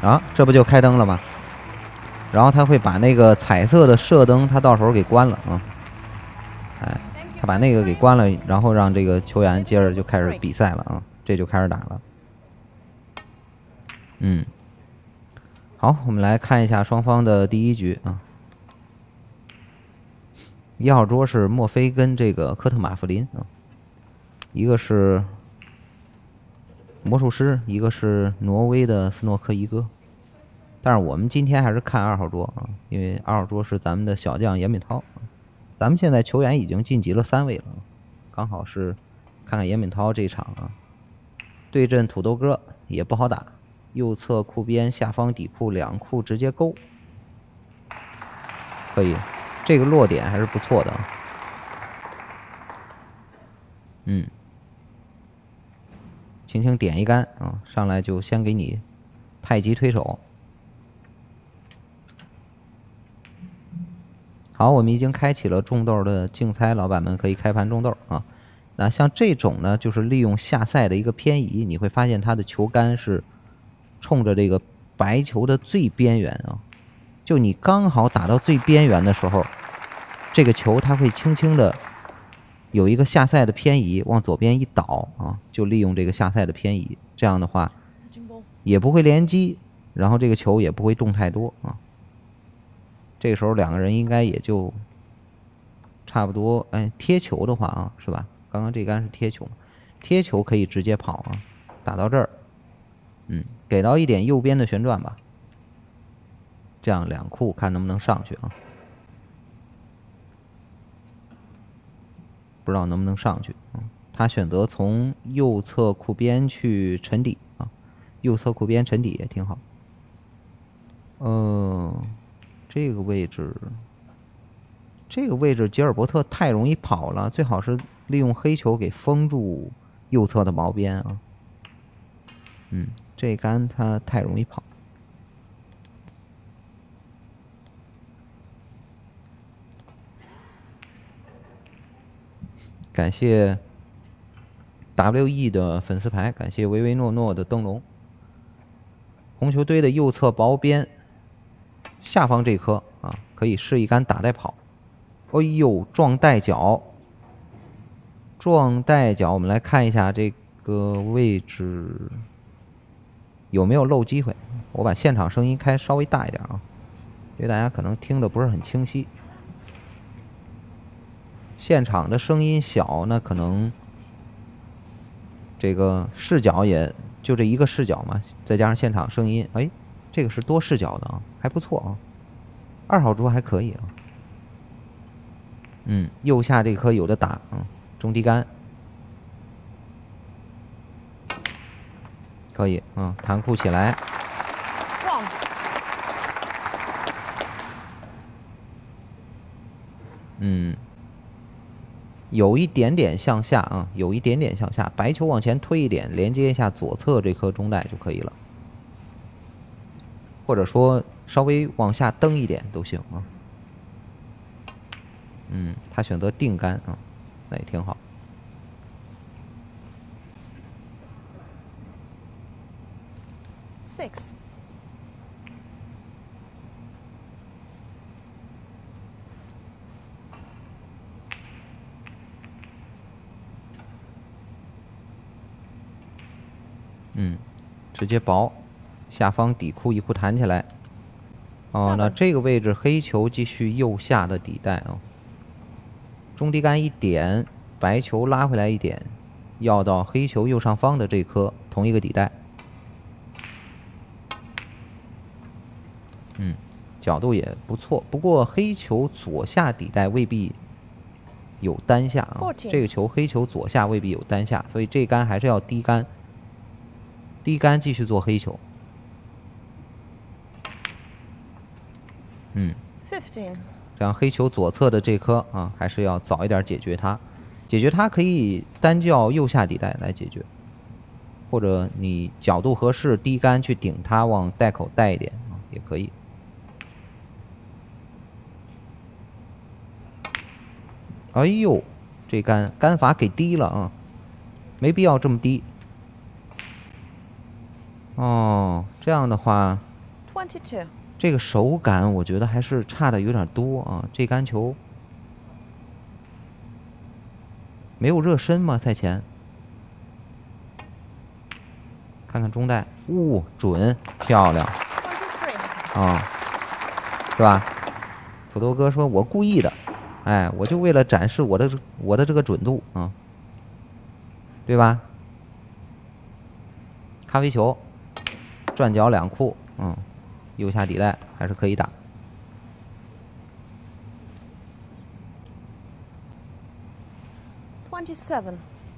啊，这不就开灯了吗？然后他会把那个彩色的射灯，他到时候给关了啊。哎，他把那个给关了，然后让这个球员接着就开始比赛了啊，这就开始打了。嗯，好，我们来看一下双方的第一局啊。1号桌是墨菲跟这个科特马弗林啊，一个是魔术师，一个是挪威的斯诺克伊戈。但是我们今天还是看2号桌啊，因为2号桌是咱们的小将严敏涛。咱们现在球员已经晋级了3位了，刚好是看看严敏涛这一场啊。对阵土豆哥也不好打，右侧库边，下方底库，2库直接勾，可以，这个落点还是不错的。嗯，轻轻点一杆啊，上来就先给你太极推手。好，我们已经开启了种豆的竞猜，老板们可以开盘种豆啊。那像这种呢，就是利用下赛的一个偏移，你会发现它的球杆是冲着这个白球的最边缘啊。就你刚好打到最边缘的时候，这个球它会轻轻的有一个下赛的偏移，往左边一倒啊，就利用这个下赛的偏移，这样的话也不会连击，然后这个球也不会动太多啊。这个时候2个人应该也就差不多，哎，贴球的话啊，是吧？刚刚这杆是贴球，贴球可以直接跑啊，打到这儿，给到一点右边的旋转吧，这样2库看能不能上去啊？不知道能不能上去啊？他选择从右侧库边去沉底啊，右侧库边沉底也挺好。这个位置吉尔伯特太容易跑了，最好是利用黑球给封住右侧的毛边啊。这杆他太容易跑。感谢 WE 的粉丝牌，感谢唯唯诺诺的灯笼。红球堆的右侧薄边下方这颗啊，可以试一杆打带跑。哎呦，撞带脚，撞带脚，我们来看一下这个位置有没有漏机会。我把现场声音开稍微大一点啊，因为大家可能听得不是很清晰。现场的声音小，那可能这个视角也就这一个视角嘛，再加上现场声音，哎，这个是多视角的啊，还不错啊。2号桌还可以啊。右下这颗有的打，中低杆可以啊，弹库起来。有一点点向下啊，有一点点向下，白球往前推一点，连接一下左侧这颗中带就可以了，或者说稍微往下蹬一点都行啊。他选择定杆啊，那也挺好。 6。 直接薄，下方底库1库弹起来。哦，那这个位置黑球继续右下的底带啊，中低杆一点，白球拉回来一点，要到黑球右上方的这颗同一个底带。角度也不错，不过黑球左下底带未必有单下啊，这个球黑球左下未必有单下，所以这杆还是要低杆。低杆继续做黑球。这样黑球左侧的这颗啊，还是要早一点解决它。解决它可以单叫右下底带来解决，或者你角度合适，低杆去顶它，往带口带一点啊，也可以。哎呦，这杆法给低了啊，没必要这么低。哦，这样的话， 22. 这个手感我觉得还是差的有点多啊。这杆球没有热身吗？赛前看看中袋，准，漂亮 23. 啊，是吧？土豆哥说：“我故意的，哎，我就为了展示我的这个准度啊，对吧？”咖啡球，转角两库，右下底袋还是可以打。 27.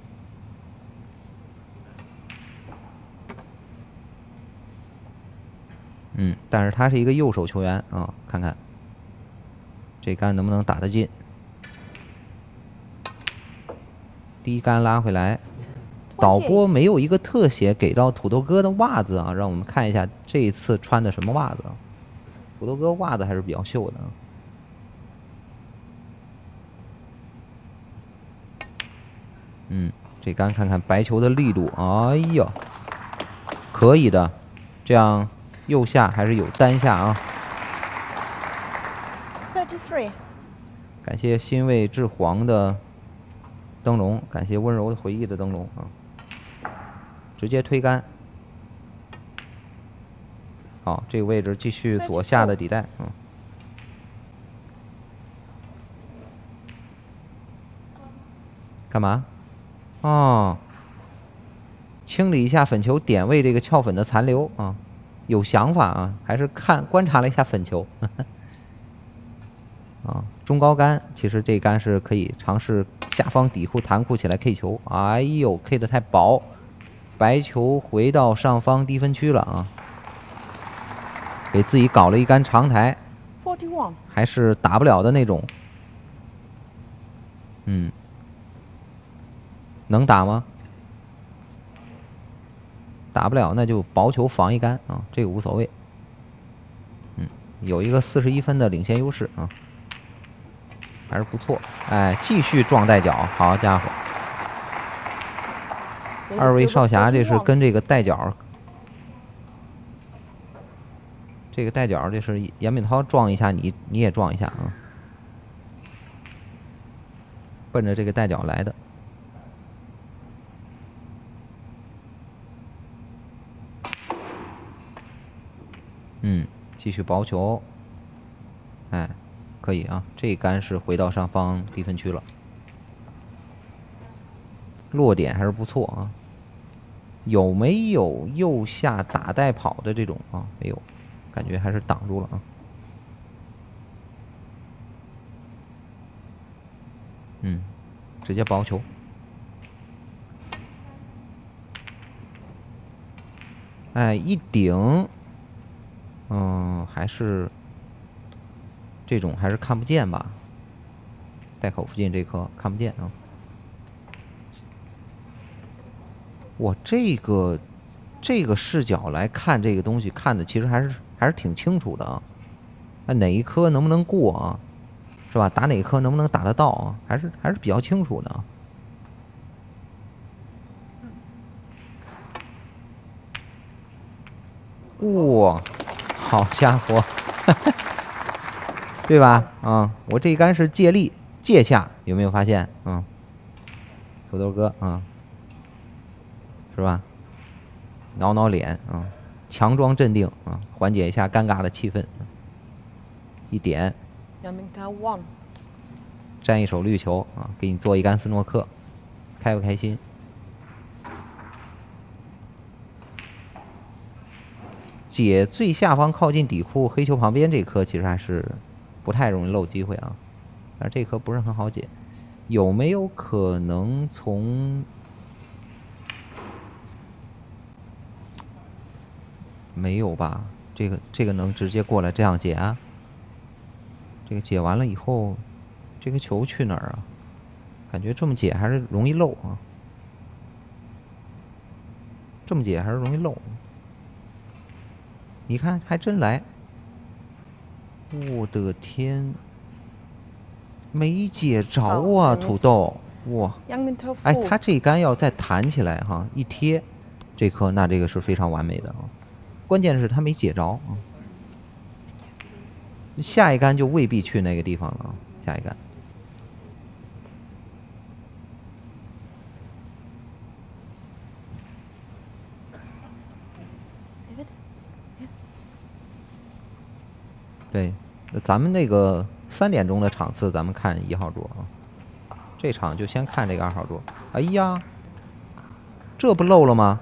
但是他是一个右手球员啊，看看这杆能不能打得进。第一杆拉回来，导播没有一个特写给到土豆哥的袜子啊，让我们看一下这一次穿的什么袜子啊。土豆哥袜子还是比较秀的啊。这杆看看白球的力度，哎呀，可以的，这样右下还是有单下啊。 33. 感谢欣慰至黄的灯笼，感谢温柔的回忆的灯笼啊。直接推杆，好，这个位置继续左下的底袋，干嘛？哦，清理一下粉球，点位这个翘粉的残留啊，有想法啊，还是观察了一下粉球。啊，中高杆，其实这杆是可以尝试下方底库弹库起来 K 球。哎呦 ，K 的太薄，白球回到上方低分区了啊，给自己搞了一杆长台， 41. 还是打不了的那种。能打吗？打不了，那就薄球防一杆啊，这个无所谓。有一个41分的领先优势啊。还是不错，哎，继续撞带脚，好家伙！二位少侠，这是跟这个带脚，这是严炳涛撞一下你也撞一下啊，奔着这个带脚来的。继续薄球，哎。可以啊，这杆是回到上方低分区了，落点还是不错啊。有没有右下打带跑的这种啊？没有，感觉还是挡住了啊。直接薄球。哎，一顶，还是。这种还是看不见吧，袋口附近这颗看不见啊。我这个视角来看这个东西，看的其实还是挺清楚的啊。哪一颗能不能过啊？是吧？打哪颗能不能打得到啊？还是比较清楚的啊。哇，好家伙！对吧？我这一杆是借力借下，有没有发现？土豆哥是吧？挠脸强装镇定缓解一下尴尬的气氛。一点，沾一手绿球给你做一杆斯诺克，开不开心？解最下方靠近底库黑球旁边这颗，其实还是不太容易漏机会啊，但是这颗不是很好解。有没有可能从？没有吧？这个能直接过来这样解啊？这个解完了以后，这个球去哪儿啊？感觉这么解还是容易漏啊。这么解还是容易漏。你看，还真来！我的天，没解着啊，土豆！哇，哎，他这杆要再弹起来一贴，这颗那这个是非常完美的啊。关键是他没解着啊。 下一杆就未必去那个地方了啊，下一杆。对，咱们那个3点钟的场次，咱们看1号桌啊。这场就先看这个2号桌。哎呀，这不漏了吗？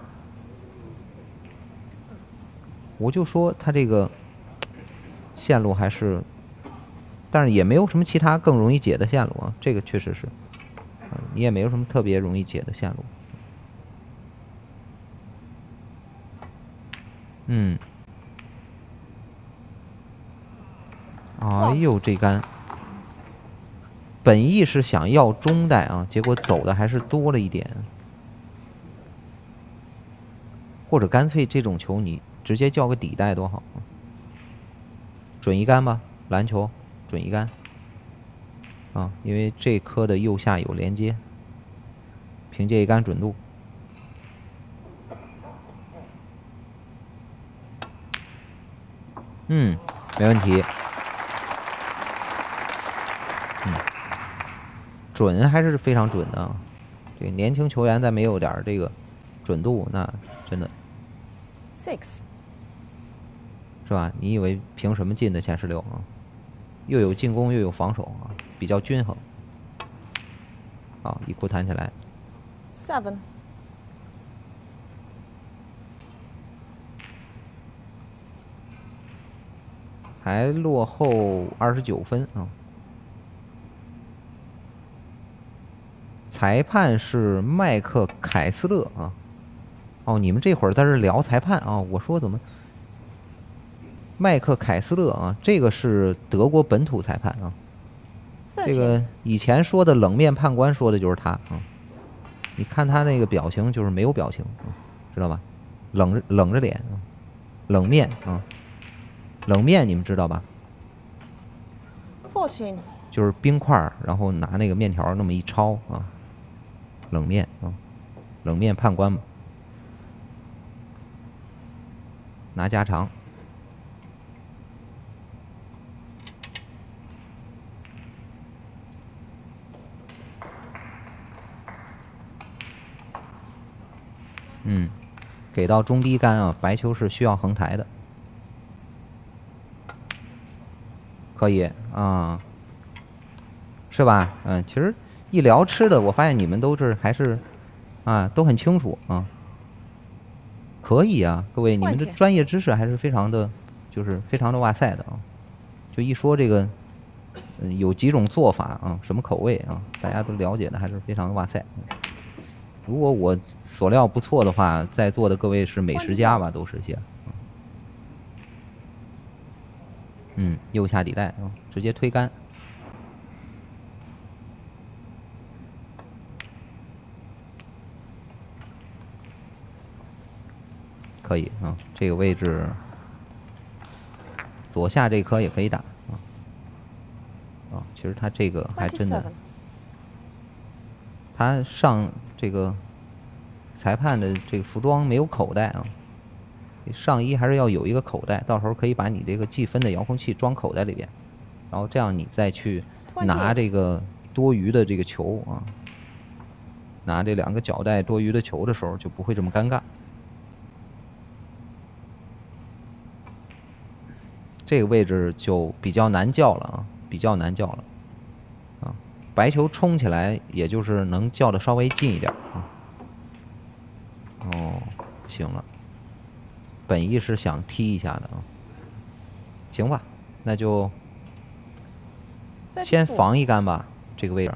我就说他这个线路还是，但是也没有什么其他更容易解的线路啊。这个确实是，你也没有什么特别容易解的线路。嗯。哎呦，这杆本意是想要中带啊，结果走的还是多了一点。或者干脆这种球你直接叫个底带多好啊！准一杆吧，篮球准一杆啊，因为这颗的右下有连接，凭借一杆准度。嗯，没问题。准还是非常准的。这年轻球员再没有点这个准度，那真的 6 是吧？你以为凭什么进的前16啊？又有进攻又有防守啊，比较均衡。好，一库弹起来。 7 还落后29分啊。裁判是麦克凯斯勒啊。哦，你们这会儿在这聊裁判啊？我说怎么？麦克凯斯勒啊，这个是德国本土裁判啊。这个以前说的冷面判官说的就是他啊。你看他那个表情就是没有表情，知道吧？冷着脸，冷面啊，冷面你们知道吧 14 就是冰块，然后拿那个面条那么一抄啊，冷面啊，冷面判官嘛，拿家常。给到中低杆啊，白球是需要横台的，可以啊，是吧？其实一聊吃的，我发现你们都是还是啊都很清楚啊，可以啊，各位，你们的专业知识还是非常的，就是非常的哇塞的啊，就一说这个，有几种做法啊，什么口味啊，大家都了解的还是非常的哇塞。如果我所料不错的话，在座的各位是美食家吧，都是些。右下底带啊，直接推杆。可以啊，这个位置左下这颗也可以打啊。其实他这个还真的，他上这个裁判的这个服装没有口袋啊，上衣还是要有一个口袋，到时候可以把你这个计分的遥控器装口袋里边，然后这样你再去拿这个多余的这个球啊，拿这2个脚带多余的球的时候就不会这么尴尬。这个位置就比较难叫了啊，比较难叫了啊。白球冲起来，也就是能叫的稍微近一点啊。哦，行了，本意是想踢一下的啊。行吧，那就先防一杆吧，这个位置。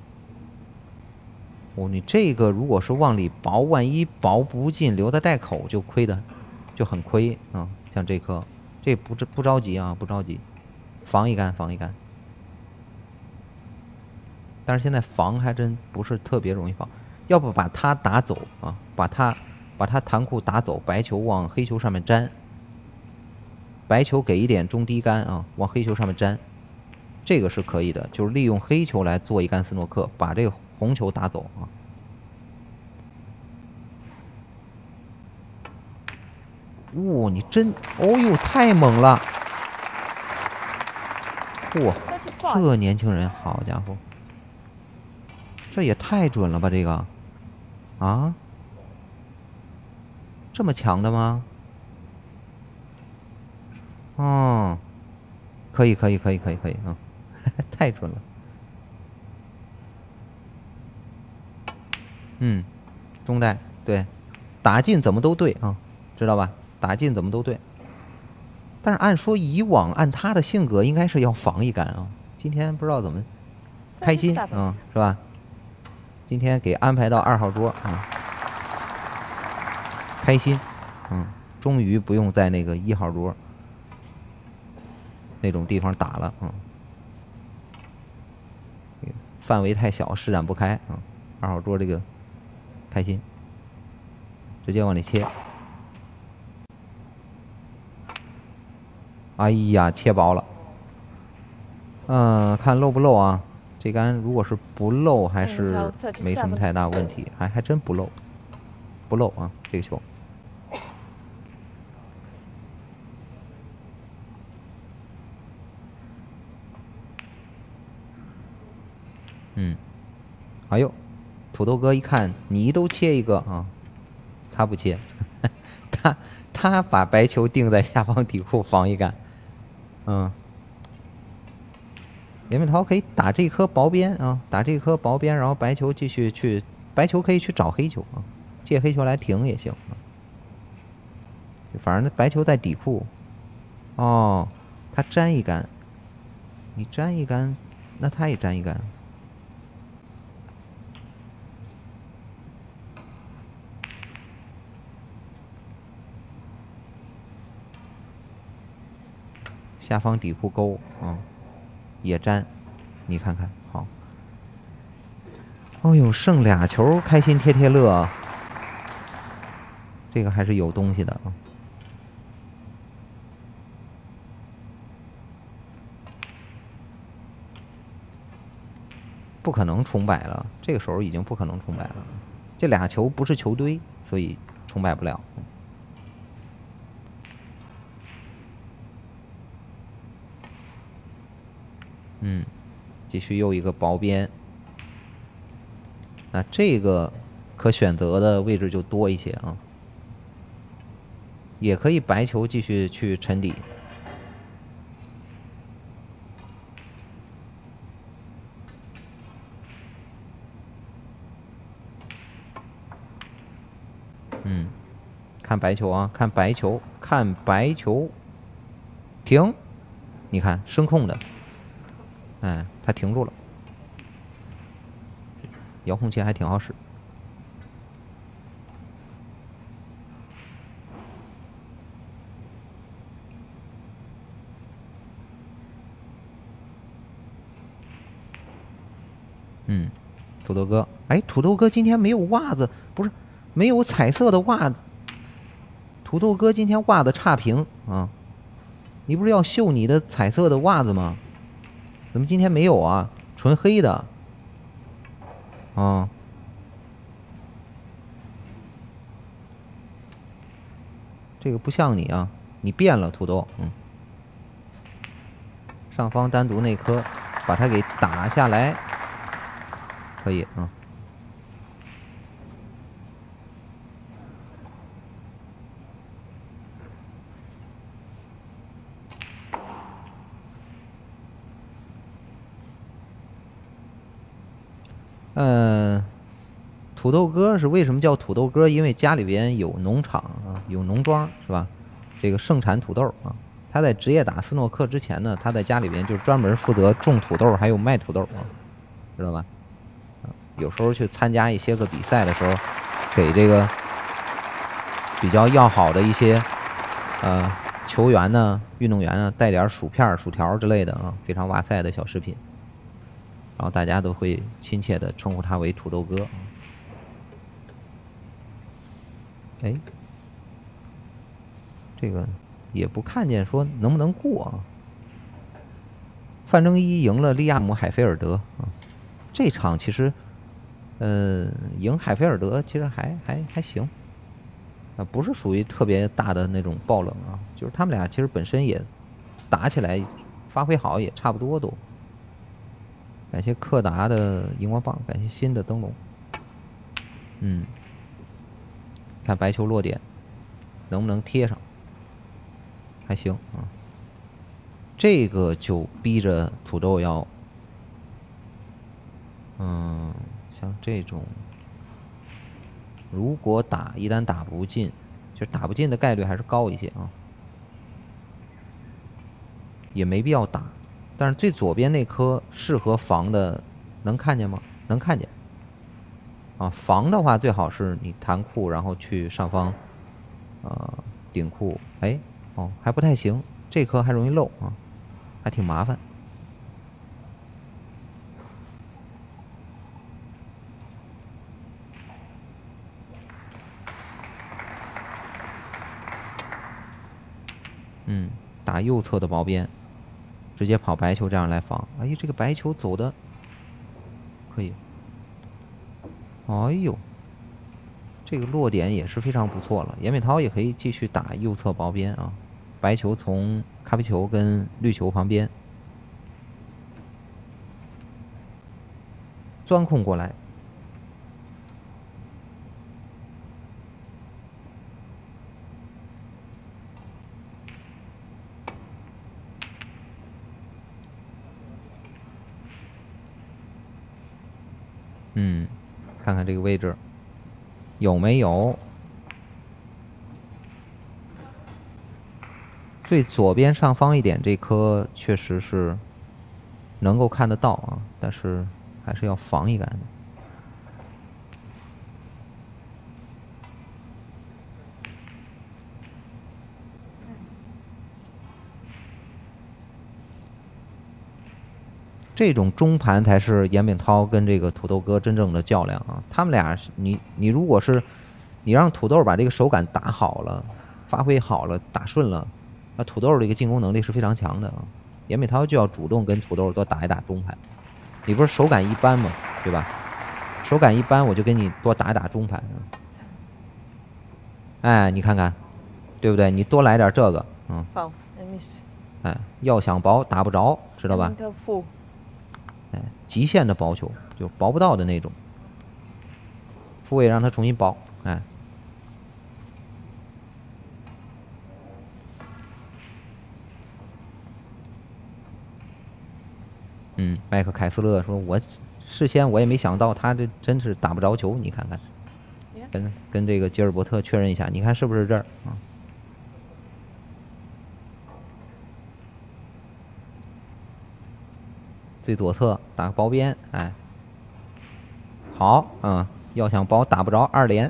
哦，你这个如果是往里薄，万一薄不进，留在袋口就亏的，就很亏啊。像这颗。这不着急啊，不着急，防一杆，防一杆。但是现在防还真不是特别容易防，要不把他打走啊，把他弹库打走，白球往黑球上面粘，白球给一点中低杆啊，往黑球上面粘，这个是可以的，就是利用黑球来做一杆斯诺克，把这个红球打走啊。你真，哦呦，太猛了！ 嚯， 35. 这年轻人，好家伙，这也太准了吧！这个，啊，这么强的吗？哦，可以，啊，太准了。嗯，中带对，打进怎么都对啊，知道吧？打进怎么都对。但是按说以往按他的性格，应该是要防一杆啊。今天不知道怎么开心啊，是吧？今天给安排到2号桌啊，开心，终于不用在那个1号桌那种地方打了啊，范围太小，施展不开啊。2号桌这个开心，直接往里切。哎呀，切薄了。看漏不漏啊？这杆如果是不漏，还是没什么太大问题，还真不漏，不漏啊，这个球。哎呦，土豆哥一看你都切一个啊，他不切，他把白球定在下方底库防一杆。连面桃可以打这颗薄边啊，打这颗薄边，然后白球继续去，白球可以去找黑球啊，借黑球来停也行啊。反正那白球在底库，哦，他粘一杆，你粘一杆，那他也粘一杆。下方底库勾啊，也粘，你看看好。哦呦，剩2球，开心贴贴乐，这个还是有东西的啊。不可能重摆了，这个时候已经不可能重摆了。这2球不是球堆，所以重摆不了。继续又一个薄边。那这个可选择的位置就多一些啊，也可以白球继续去沉底。看白球啊，看白球，看白球，停！你看声控的，哎，它停住了。遥控器还挺好使。土豆哥，哎，土豆哥今天没有袜子，不是没有彩色的袜子。土豆哥今天袜子差评啊！你不是要秀你的彩色的袜子吗？怎么今天没有啊？纯黑的。啊。这个不像你啊，你变了，土豆。上方单独那颗，把它给打下来，可以啊。土豆哥是为什么叫土豆哥？因为家里边有农场啊，有农庄是吧？这个盛产土豆啊。他在职业打斯诺克之前呢，他在家里边就专门负责种土豆，还有卖土豆啊，知道吧？有时候去参加一些个比赛的时候，给这个比较要好的一些球员呢、运动员呢带点薯片、薯条之类的啊，非常哇塞的小食品。然后大家都会亲切的称呼他为土豆哥。哎，这个也不看见说能不能过啊。范正一赢了利亚姆·海菲尔德啊，这场其实，赢海菲尔德其实还行，啊，不是属于特别大的那种爆冷啊，就是他们俩其实本身也打起来发挥好也差不多都。感谢柯达的荧光棒，感谢新的灯笼。看白球落点能不能贴上，还行啊。这个就逼着土豆要，像这种，如果一旦打不进，就是打不进的概率还是高一些啊，也没必要打。但是最左边那颗适合防的，能看见吗？能看见。啊，防的话最好是你弹库，然后去上方，顶库。哎，还不太行，这颗还容易漏啊，还挺麻烦。打右侧的薄边，直接跑白球这样来防。哎呀，这个白球走的可以。哎呦，这个落点也是非常不错了。严美涛也可以继续打右侧薄边啊，白球从咖啡球跟绿球旁边钻空过来。看看这个位置有没有最左边上方一点这颗确实是能够看得到啊，但是还是要防一杆的。这种中盘才是严炳涛跟这个土豆哥真正的较量啊！他们俩，你如果是你让土豆把这个手感打好了，发挥好了，打顺了，那土豆这个进攻能力是非常强的啊！严炳涛就要主动跟土豆多打一打中盘。你不是手感一般吗？对吧？手感一般，我就跟你多打一打中盘。哎，你看看，对不对？你多来点这个，哎，要想薄打不着，知道吧？哎，极限的薄球就薄不到的那种，复位让他重新薄，哎，麦克凯斯勒说：“我事先我也没想到，他这真是打不着球，你看看，跟这个吉尔伯特确认一下，你看是不是这儿啊？最左侧打个薄边，哎，好，要想薄打不着2连，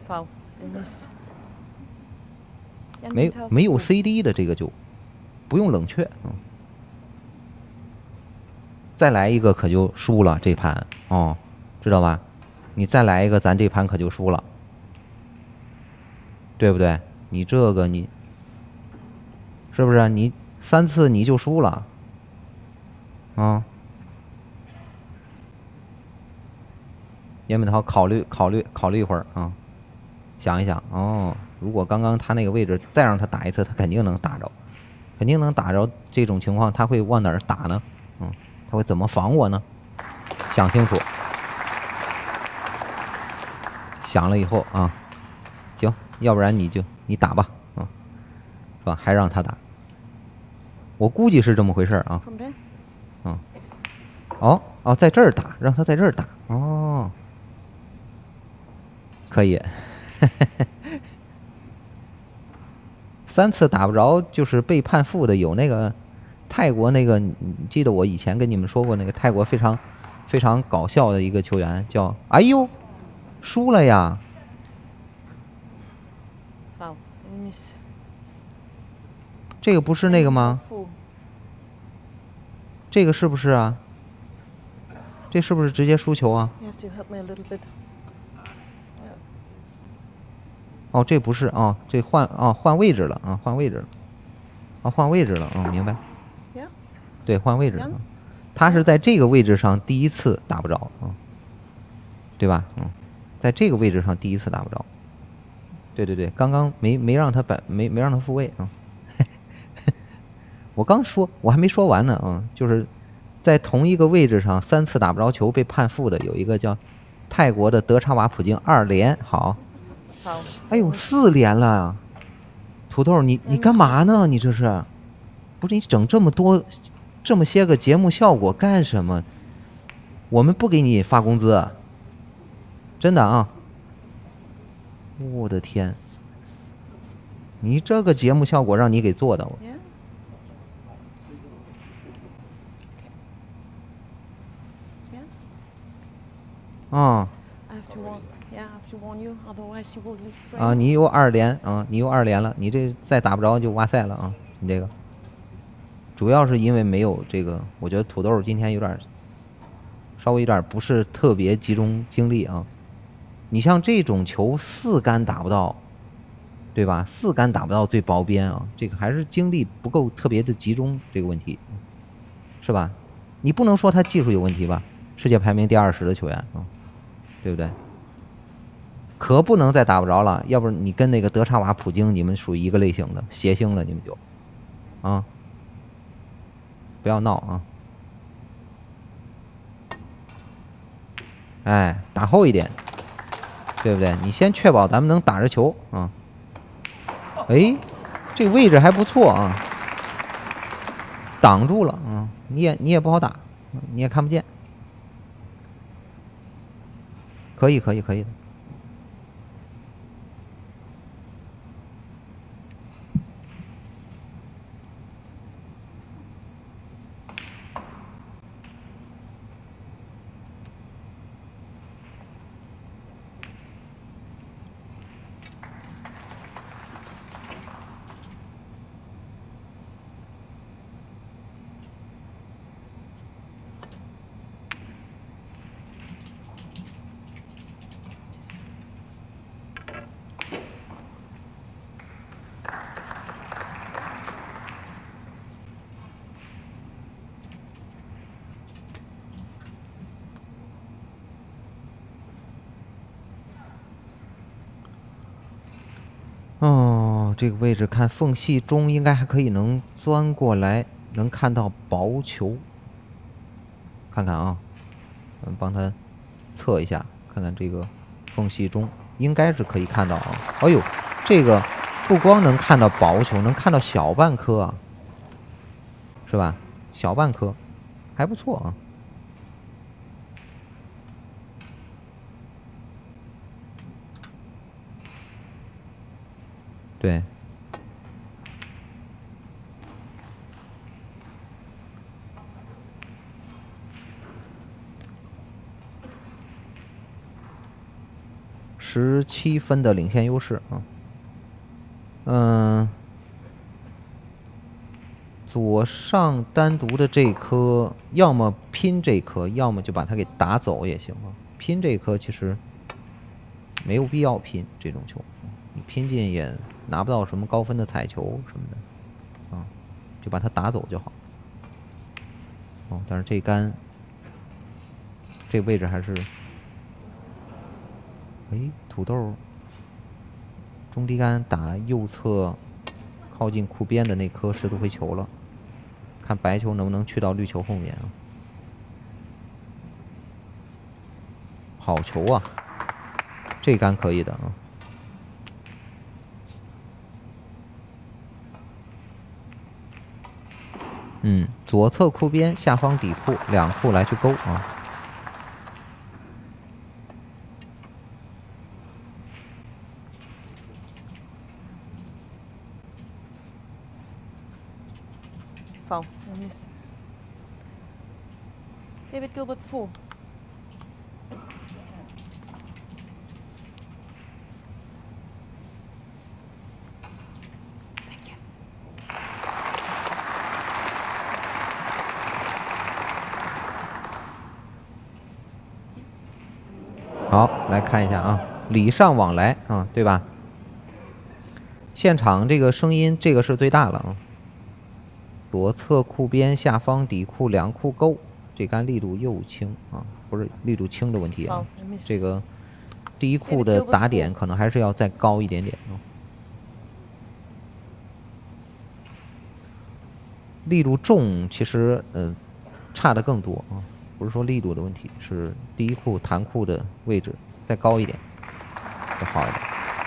没有 CD 的这个就不用冷却，再来一个可就输了这盘哦，知道吧？你再来一个，咱这盘可就输了，对不对？你这个你是不是你3次你就输了啊？严本涛考虑一会儿啊，想一想哦，如果刚刚他那个位置再让他打一次，他肯定能打着，肯定能打着。这种情况他会往哪儿打呢？他会怎么防我呢？想清楚，想了以后啊，行，要不然你打吧，是吧？还让他打，我估计是这么回事啊。在这儿打，让他在这儿打，哦，可以。3次打不着就是被判负的，有那个泰国那个，你记得我以前跟你们说过那个泰国非常非常搞笑的一个球员叫，哎呦，输了呀！这个不是那个吗？这个是不是啊？这是不是直接输球啊？哦，这不是啊，这换位置了啊，换位置了，换位置了，明白？对，换位置了，他是在这个位置上第一次打不着啊，对吧？在这个位置上第一次打不着。对，刚刚没让他没让他复位啊。 我刚说，我还没说完呢啊，就是在同一个位置上3次打不着球被判负的，有一个叫泰国的德查瓦普京2连，好， Foul. 哎呦 Miss. 4连了啊！土豆，你干嘛呢？你这是，不是你整这么多，这么些个节目效果干什么？我们不给你发工资，真的啊！我的天，你这个节目效果让你给做的， Yeah. 啊 I have to warn. Yeah, I have to warn you. Otherwise, you will lose frame. 啊！你有2连啊，你有2连了，你这再打不着就哇塞了啊！你这个，主要是因为没有这个，我觉得土豆今天有点，稍微有点不是特别集中精力啊。你像这种球4杆打不到，对吧？4杆打不到最薄边啊，这个还是精力不够特别的集中这个问题，是吧？你不能说他技术有问题吧？世界排名第20的球员啊，对不对？可不能再打不着了，要不然你跟那个德查瓦普京，你们属于一个类型的谐星了，你们就，啊，不要闹啊！哎，打厚一点，对不对？你先确保咱们能打着球啊。哎，这位置还不错啊，挡住了啊，你也不好打，你也看不见。可以的。哦，这个位置看缝隙中应该还可以能钻过来，能看到薄球。看看啊，我们帮他测一下，看看这个缝隙中应该是可以看到啊。哎呦，这个不光能看到薄球，能看到小半颗啊，是吧？小半颗，还不错啊。对。17分的领先优势啊。左上单独的这颗，要么拼这颗，要么就把它给打走也行啊。拼这颗其实没有必要拼这种球，你拼进也拿不到什么高分的彩球什么的啊，就把它打走就好。哦，但是这杆这位置还是，哎，土豆中低杆打右侧靠近库边的那颗10度回球了，看白球能不能去到绿球后面啊。好球啊，这杆可以的啊。左侧库边，下方底库，2库来去勾啊。 Foul. I miss. David Gilbert 4. Thank you. 好，来看一下啊，礼尚往来啊，对吧？现场这个声音，这个是最大了啊。左侧库边，下方底库，2库勾，这杆力度又轻啊，不是力度轻的问题啊，这个第一库的打点可能还是要再高一点点啊。 力度重，其实差的更多啊，不是说力度的问题，是第一库弹库的位置再高一点，就好一点。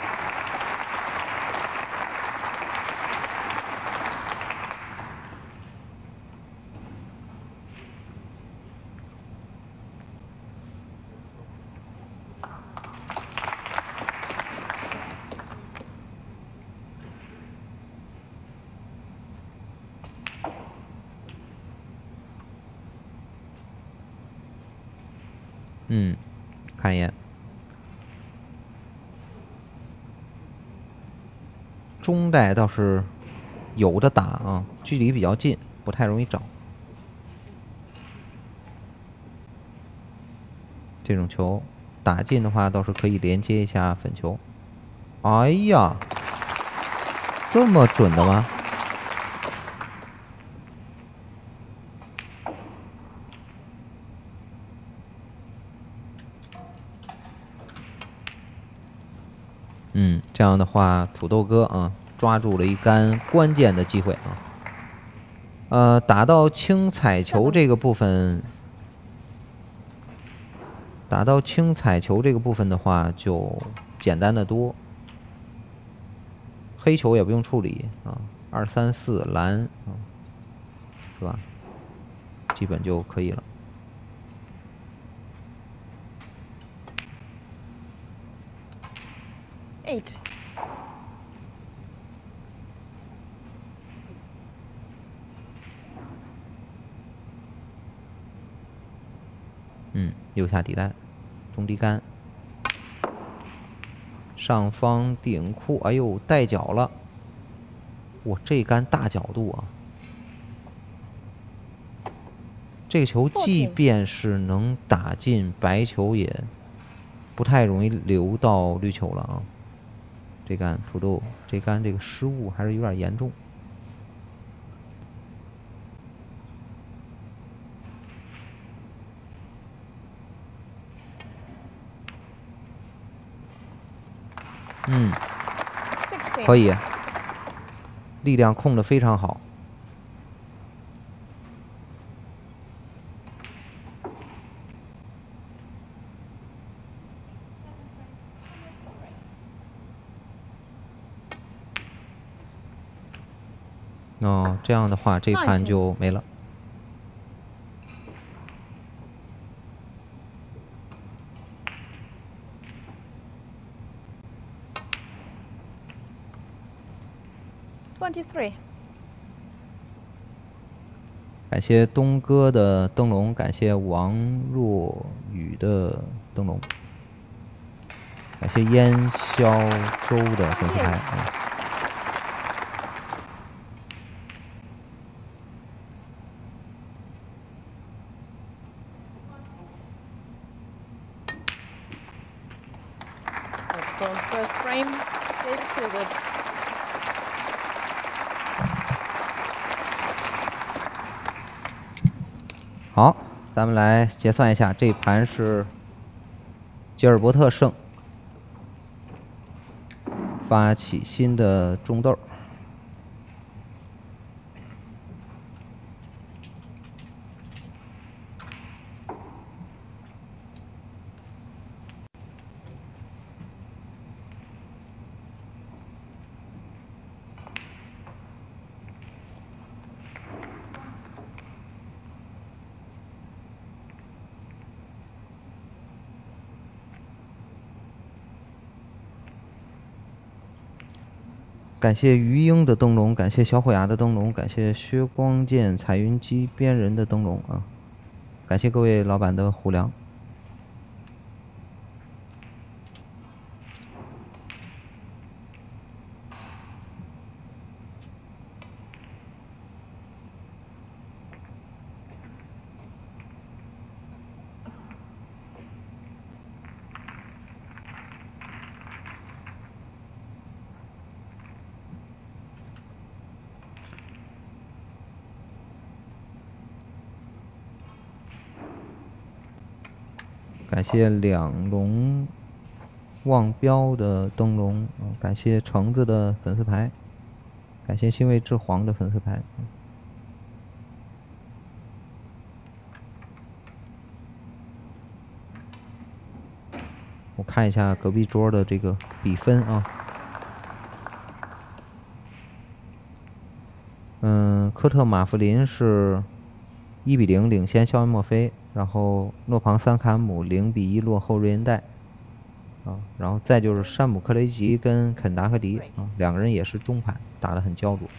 看一眼，中袋倒是有的打啊，距离比较近，不太容易找。这种球打进的话，倒是可以连接一下粉球。哎呀，这么准的吗？这样的话，土豆哥啊，抓住了一杆关键的机会啊。打到轻彩球这个部分，的话就简单的多，黑球也不用处理啊，2、3、4蓝啊，是吧？基本就可以了。 8. 右下底袋，中低杆，上方顶库，哎呦，带脚了！哇，这杆大角度啊！这个球即便是能打进白球，也不太容易留到绿球了啊。这杆土豆，这杆这个失误还是有点严重。可以，力量控得非常好。哦，这样的话，这盘就没了。 23. 感谢东哥的灯笼，感谢王若雨的灯笼，感谢烟消周的粉丝牌。 First frame, David Kilgood. 好，咱们来结算一下，这盘是吉尔伯特胜，发起新的种豆。感谢鱼鹰的灯笼，感谢小虎牙的灯笼，感谢薛光剑彩云机编人的灯笼啊！感谢各位老板的虎粮。感谢两龙望标的灯笼，感谢橙子的粉丝牌，感谢欣慰之黄的粉丝牌。 看一下隔壁桌的这个比分啊。科特马弗林是1-0领先肖恩墨菲，然后诺庞桑坎姆0-1落后瑞恩戴。啊，然后再就是山姆克雷吉跟肯达克迪啊，两个人也是中盘，打得很焦灼。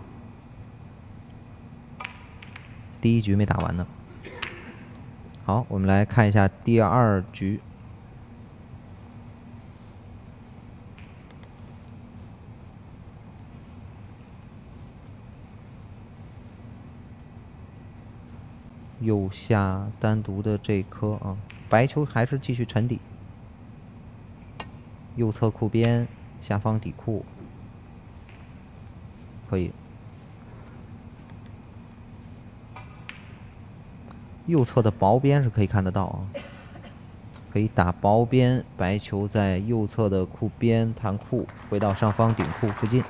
第一局没打完呢。好，我们来看一下第2局。右下单独的这颗啊，白球还是继续沉底。右侧库边，下方底库，可以。右侧的薄边是可以看得到啊，可以打薄边，白球在右侧的库边弹库，回到上方顶库附近。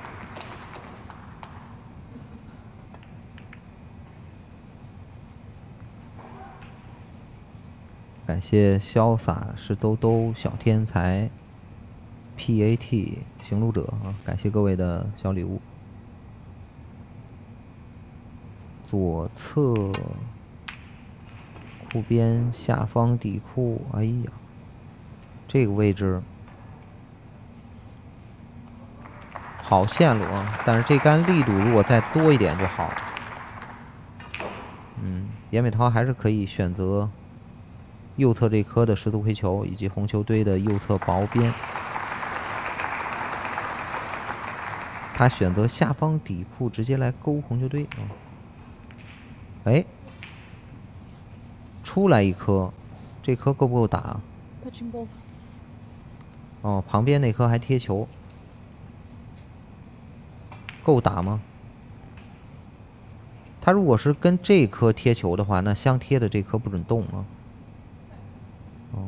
感谢潇洒是兜兜小天才 PAT 行路者啊，感谢各位的小礼物。左侧库边下方底库，哎呀，这个位置好线路啊，但是这杆力度如果再多一点就好。严美涛还是可以选择右侧这颗的十字灰球，以及红球堆的右侧薄边。他选择下方底库直接来勾红球堆啊。哎，出来一颗，这颗够不够打？哦，旁边那颗还贴球，够打吗？他如果是跟这颗贴球的话，那相贴的这颗不准动啊。哦，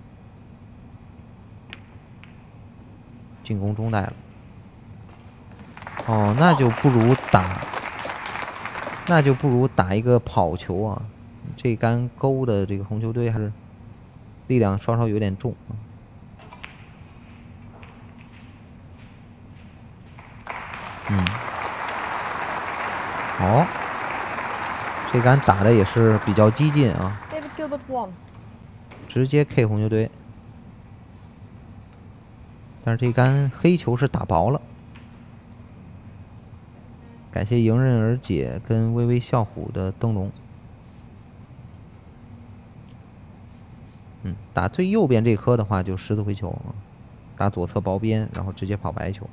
进攻中带了。哦，那就不如打一个跑球啊。这杆勾的这个红球堆还是力量稍稍有点重啊。好，这杆打的也是比较激进啊，直接 K 红球堆。但是这杆黑球是打薄了。感谢迎刃而解跟微微笑虎的灯笼。打最右边这颗的话就十字回球，打左侧薄边，然后直接跑白球。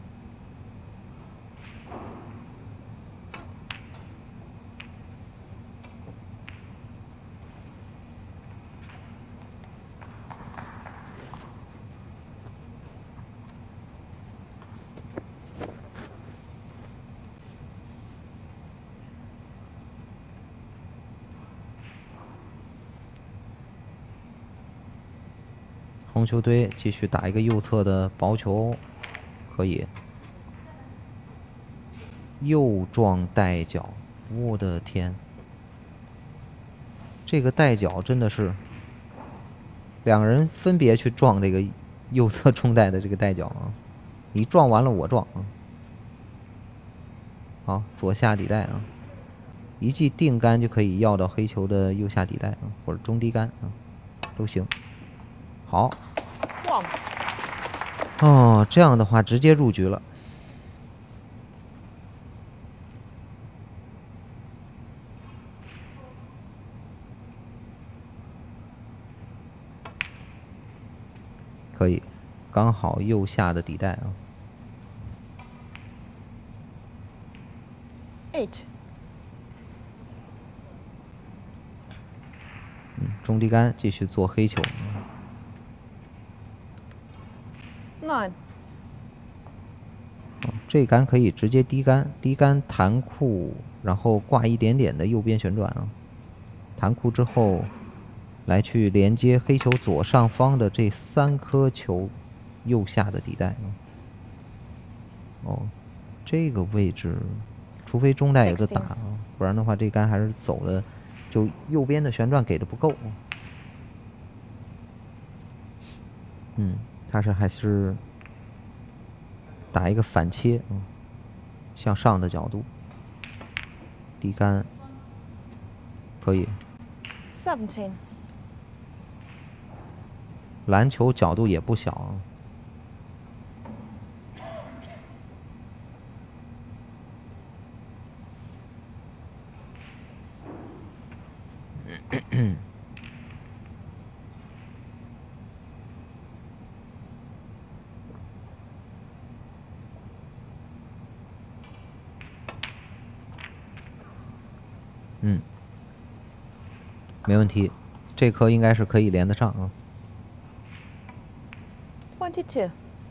红球堆继续打一个右侧的薄球，可以。右撞带脚，我的天！这个带脚真的是两个人分别去撞这个右侧冲带的这个带脚啊！你撞完了我撞啊！好，左下底带啊，一记定杆就可以要到黑球的右下底带啊，或者中低杆啊，都行。好。哦，这样的话直接入局了。可以，刚好右下的底带啊。 8。 中低杆继续做黑球。 9。 这杆可以直接低杆，低杆弹库，然后挂一点点的右边旋转啊。弹库之后，来去连接黑球左上方的这3颗球右下的底带啊。哦，这个位置，除非中带有个打啊，不然的话这杆还是走了，就右边的旋转给的不够。 它是还是打一个反切，向上的角度，低杆可以。 17. 篮球角度也不小啊。没问题，这颗应该是可以连得上啊。 22.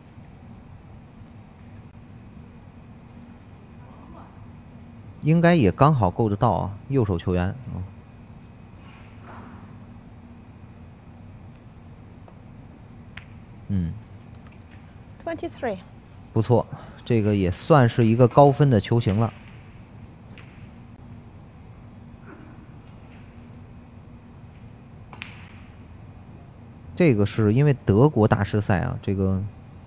应该也刚好够得到啊，右手球员啊。 23. 不错，这个也算是一个高分的球型了。这个是因为德国大师赛啊，这个，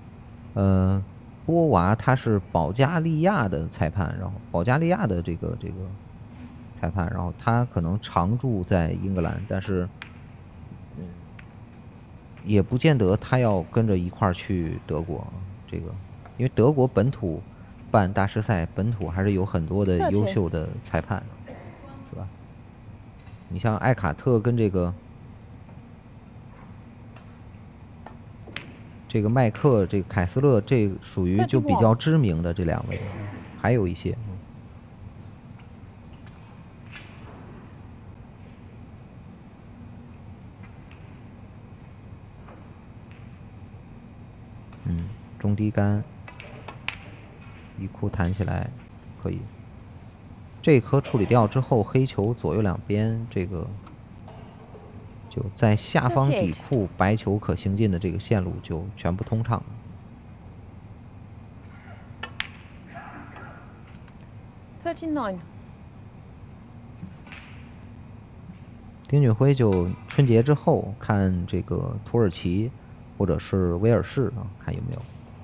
波娃他是保加利亚的裁判，然后保加利亚的这个裁判，然后他可能常驻在英格兰，但是，也不见得他要跟着一块儿去德国。这个，因为德国本土办大师赛，本土还是有很多的优秀的裁判，是吧？你像艾卡特跟这个麦克、这个凯斯勒，这属于就比较知名的这两位，还有一些。中低杆，一库弹起来，可以。这颗处理掉之后，黑球左右两边这个就在下方底库，白球可行进的这个线路就全部通畅了。 39. 丁俊晖就春节之后看这个土耳其或者是威尔士啊，看有没有。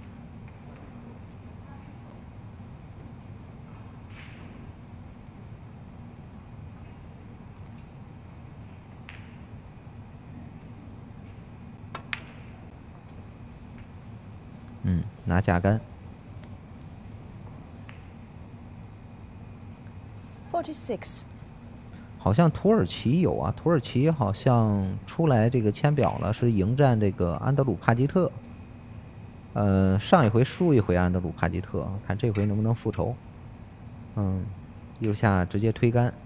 拿架杆。 46. 好像土耳其有啊，土耳其好像出来这个签表了，是迎战这个安德鲁帕基特。上一回输一回安德鲁帕基特，看这回能不能复仇。右下直接推杆。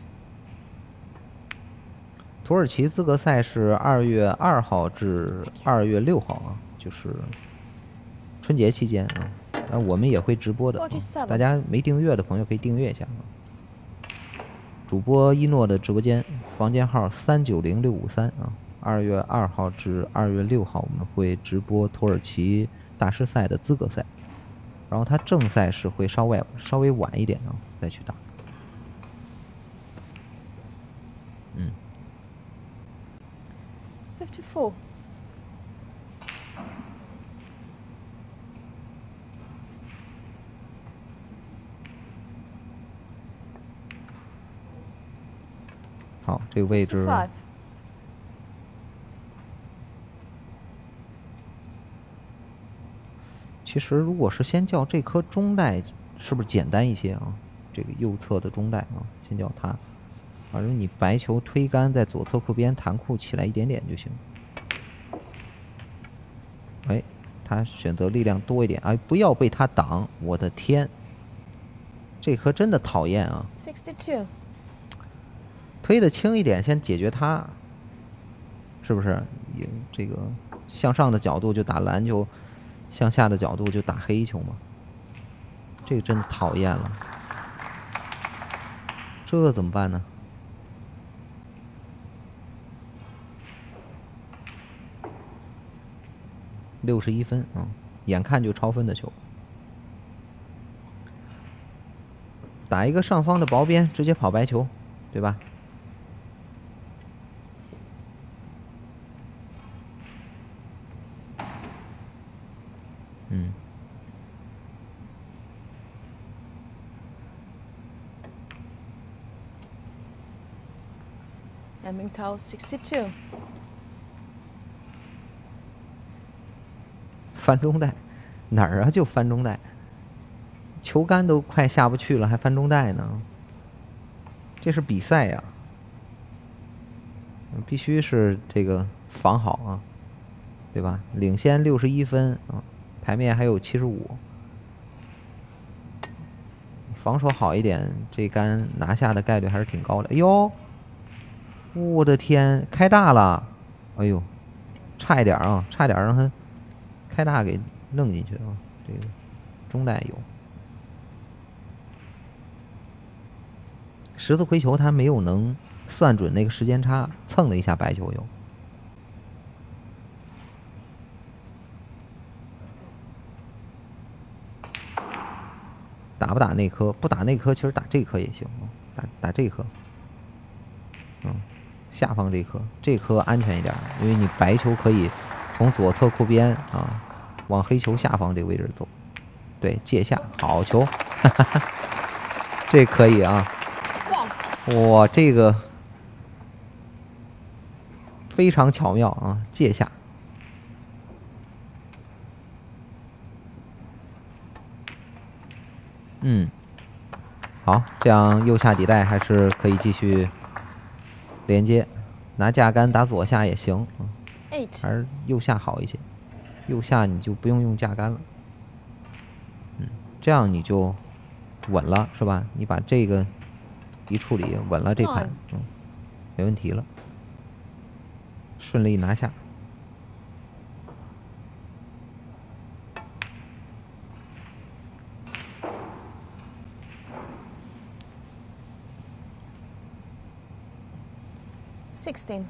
土耳其资格赛是2月2号至2月6号啊，就是春节期间啊。我们也会直播的，大家没订阅的朋友可以订阅一下啊。主播一诺的直播间，房间号390653啊。2月2号至2月6号，我们会直播土耳其大师赛的资格赛，然后它正赛是会稍微晚一点啊，再去打。 54. 好，这个位置。 55. 其实如果是先叫这颗中带，是不是简单一些啊？这个右侧的中带啊，先叫它。反正你白球推杆在左侧库边弹库起来一点点就行。哎，他选择力量多一点，哎，不要被他挡！我的天，这颗真的讨厌啊！ 62. 推的轻一点，先解决它，是不是？这个向上的角度就打蓝球，向下的角度就打黑球嘛。这个真的讨厌了，这怎么办呢？61分啊，眼看就超分的球，打一个上方的薄边，直接跑白球，对吧？ Hemming 62. 翻中带，哪儿啊？就翻中带，球杆都快下不去了，还翻中带呢？这是比赛呀，必须是这个防好啊，对吧？领先61分啊，台面还有75，防守好一点，这杆拿下的概率还是挺高的。哎呦，我的天，开大了！哎呦，差一点啊，差点让他开大给弄进去啊！这个中带有十字回球，他没有能算准那个时间差，蹭了一下白球有。打不打那颗？不打那颗，其实打这颗也行，打这颗。下方这颗安全一点，因为你白球可以从左侧库边啊往黑球下方这个位置走。对，界下好球，这可以啊！哇，这个非常巧妙啊，界下。好，这样右下底带还是可以继续连接，拿架杆打左下也行，还是右下好一些。右下你就不用架杆了，这样你就稳了，是吧？你把这个一处理稳了，这盘，没问题了，顺利拿下。 16.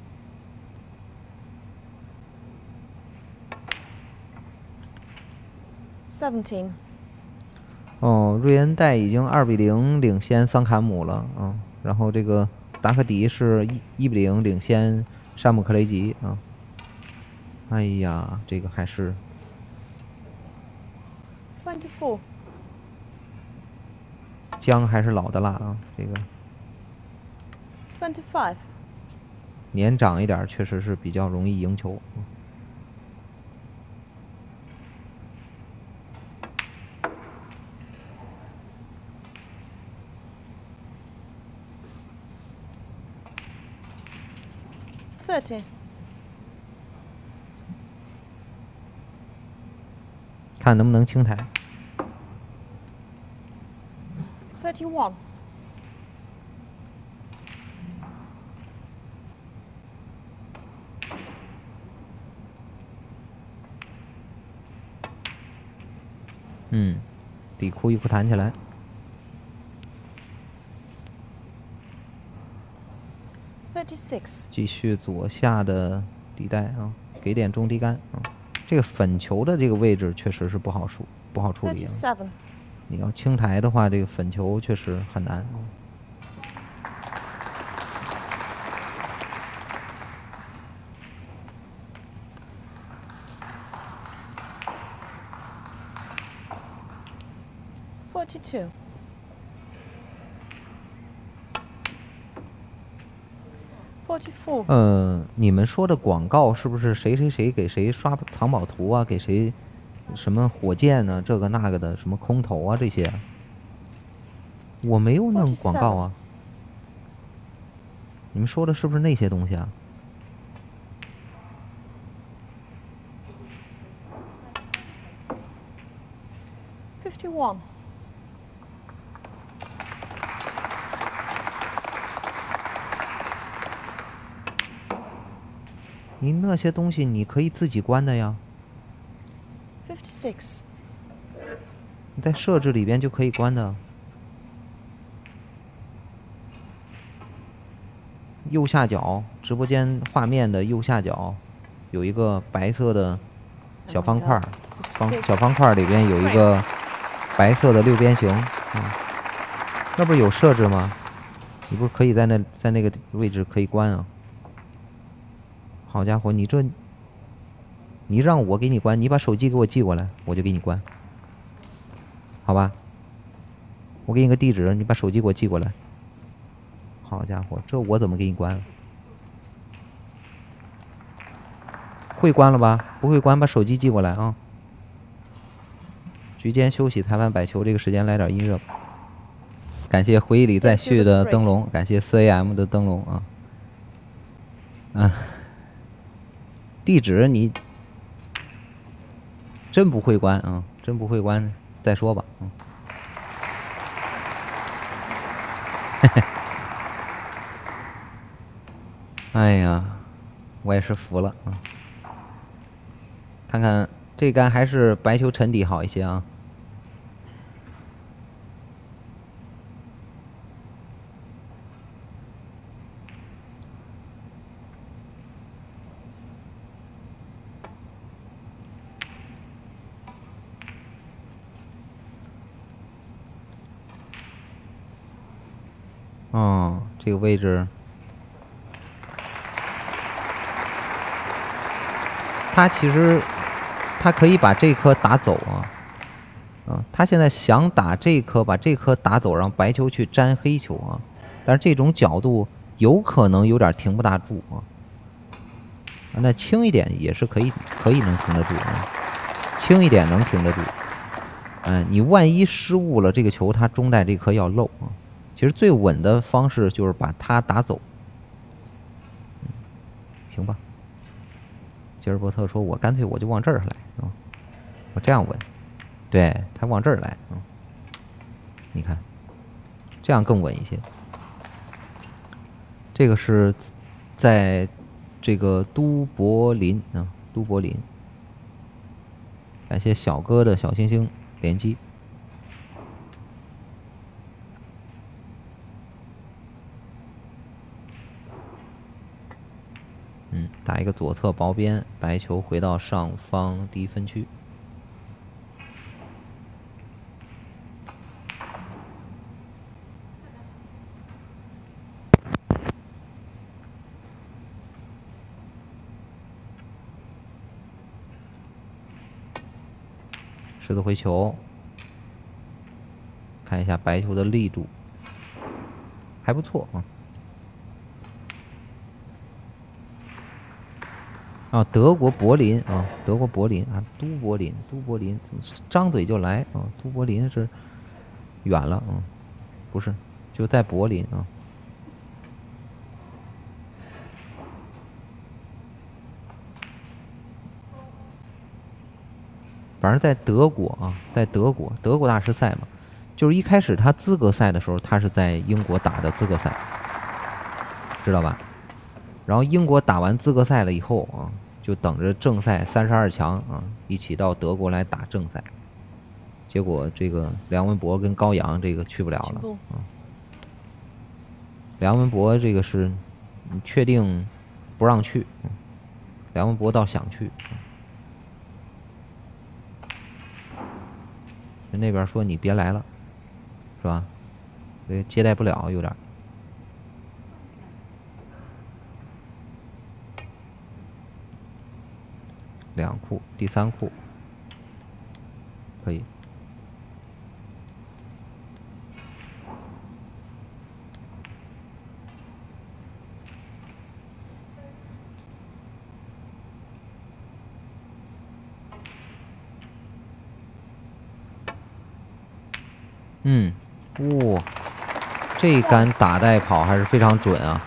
17. 哦，瑞恩戴已经2-0领先桑坎姆了啊，然后这个达克迪是1-0领先山姆克雷吉啊。哎呀，这个还是 24. 姜还是老的辣啊，这个 25. 年长一点确实是比较容易赢球。 30. 看能不能清台。 31. 底库一库弹起来。 36. 继续左下的底带啊，给点中低杆啊。这个粉球的这个位置确实是不好处理啊。 37. 你要清台的话，这个粉球确实很难。 42. 44. 你们说的广告是不是谁谁谁给谁刷藏宝图啊？给谁什么火箭呢？这个那个的什么空投啊这些？我没有弄广告啊。你们说的是不是那些东西啊 51. 你那些东西你可以自己关的呀。 56. 你在设置里边就可以关的。右下角直播间画面的右下角有一个白色的小方块，小方块里边有一个白色的六边形，那不是有设置吗？你不是可以在那个位置可以关啊？好家伙，你让我给你关，你把手机给我寄过来，我就给你关，好吧？我给你个地址，你把手机给我寄过来。好家伙，这我怎么给你关？ 会关了吧？不会关，把手机寄过来啊。局间休息，裁判摆球，这个时间来点音乐。感谢回忆里再续的灯笼，感谢 CAM 的灯笼啊。地址你真不会关啊？真不会关再说吧。哎呀，我也是服了啊！看看这杆还是白球沉底好一些啊。哦，这个位置，他其实他可以把这颗打走啊，他现在想打这颗，把这颗打走，让白球去粘黑球啊，但是这种角度有可能有点停不大住啊。那轻一点也是可以能停得住啊，轻一点能停得住。你万一失误了，这个球它中带这颗要漏啊。其实最稳的方式就是把它打走，行吧？吉尔伯特说：“我干脆我就往这儿来啊，我这样稳，对他往这儿来，你看，这样更稳一些。这个是在这个都柏林啊，都柏林。感谢小哥的小星星连击。”打一个左侧薄边，白球回到上方低分区。狮子回球，看一下白球的力度，还不错啊。德国柏林啊，德国柏林啊，都柏林，都柏林，张嘴就来啊，都柏林是远了啊，不是，就在柏林啊。反正在德国啊，在德国大师赛嘛，就是一开始他资格赛的时候，他是在英国打的资格赛，知道吧？然后英国打完资格赛了以后啊，就等着正赛32强啊，一起到德国来打正赛。结果这个梁文博跟高阳这个去不了了啊。梁文博这个是，你确定不让去？梁文博倒想去，那边说你别来了，是吧？这接待不了，有点。2库，第3库可以。哇，这杆打带跑还是非常准啊。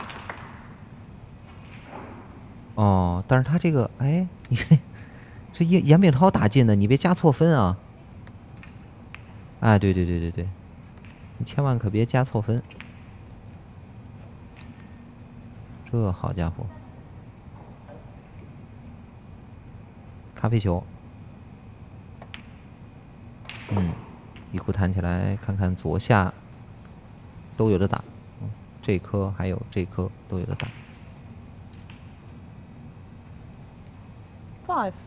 哦，但是他这个，哎，你这严炳涛打进的，你别加错分啊！哎，对，你千万可别加错分。这好家伙，咖啡球，一库弹起来，看看左下都有的打，这颗还有这颗都有的打。 5。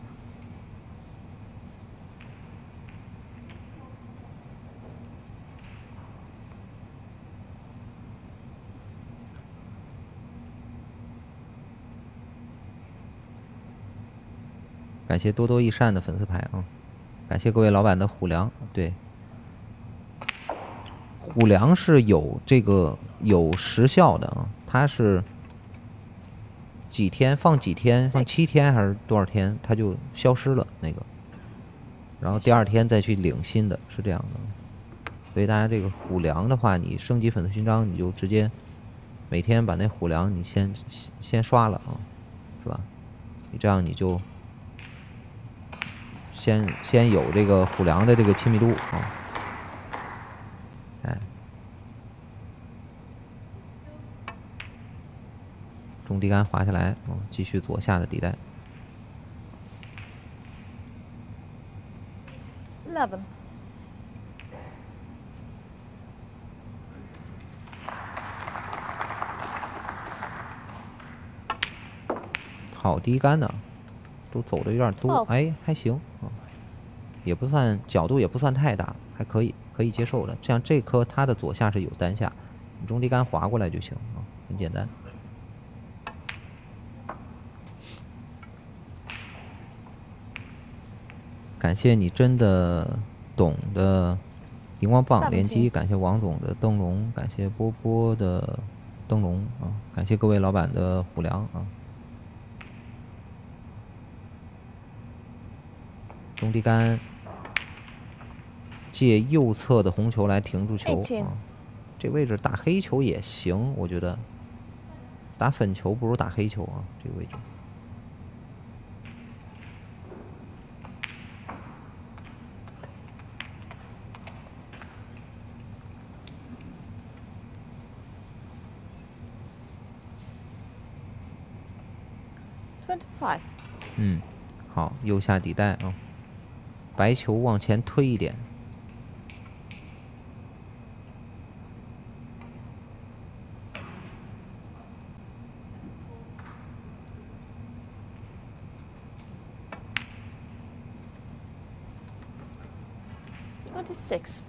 感谢多多益善的粉丝牌啊！感谢各位老板的虎粮，对，虎粮是有这个有时效的啊，它是几天，放几天，放 Six 7天还是多少天，它就消失了那个。然后第2天再去领新的，是这样的。所以大家这个虎粮的话，你升级粉色勋章，你就直接每天把那虎粮你先刷了啊，是吧？你这样你就先有这个虎粮的这个亲密度啊，哎，中低杆滑下来，继续左下的底带。 11. 好低杆呢，都走的有点多， 12 哎，还行啊，也不算角度也不算太大，还可以，可以接受的。像这颗它的左下是有单下，你中低杆滑过来就行啊，很简单。感谢你真的懂的荧光棒连击，感谢王总的灯笼，感谢波波的灯笼啊，感谢各位老板的虎粮啊。中低杆借右侧的红球来停住球啊，这位置打黑球也行，我觉得打粉球不如打黑球啊，这个位置。 25. 好，右下底带啊，白球往前推一点。 26.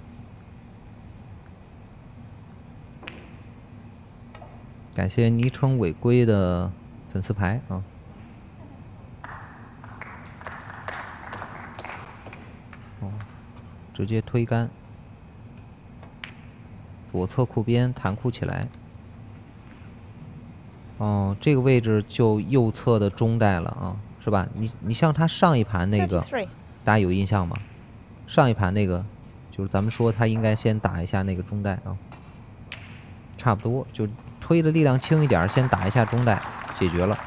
感谢昵称违规的粉丝牌啊。直接推杆，左侧库边弹库起来。哦，这个位置就右侧的中带了啊，是吧？你像他上一盘那个， 33. 大家有印象吗？上一盘那个，就是咱们说他应该先打一下那个中带啊，差不多就推的力量轻一点，先打一下中带，解决了。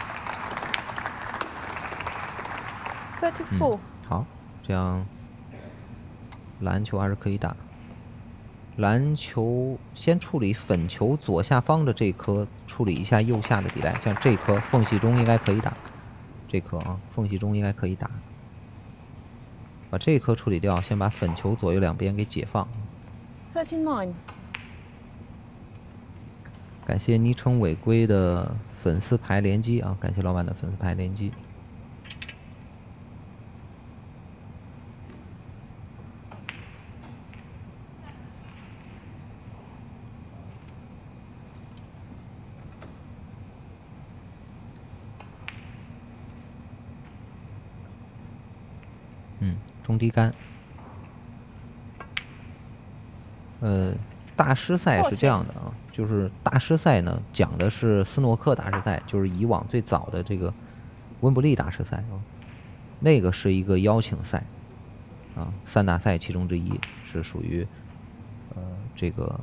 34. 好，这样蓝球还是可以打。蓝球先处理粉球左下方的这颗，处理一下右下的底带，像这颗缝隙中应该可以打。这颗啊，缝隙中应该可以打。把这颗处理掉，先把粉球左右两边给解放。 39. 感谢昵称违规的粉丝牌连击啊！感谢老板的粉丝牌连击。中低杆。大师赛是这样的啊，就是大师赛呢讲的是斯诺克大师赛，就是以往最早的这个温布利大师赛啊，那个是一个邀请赛啊，3大赛其中之一，是属于这个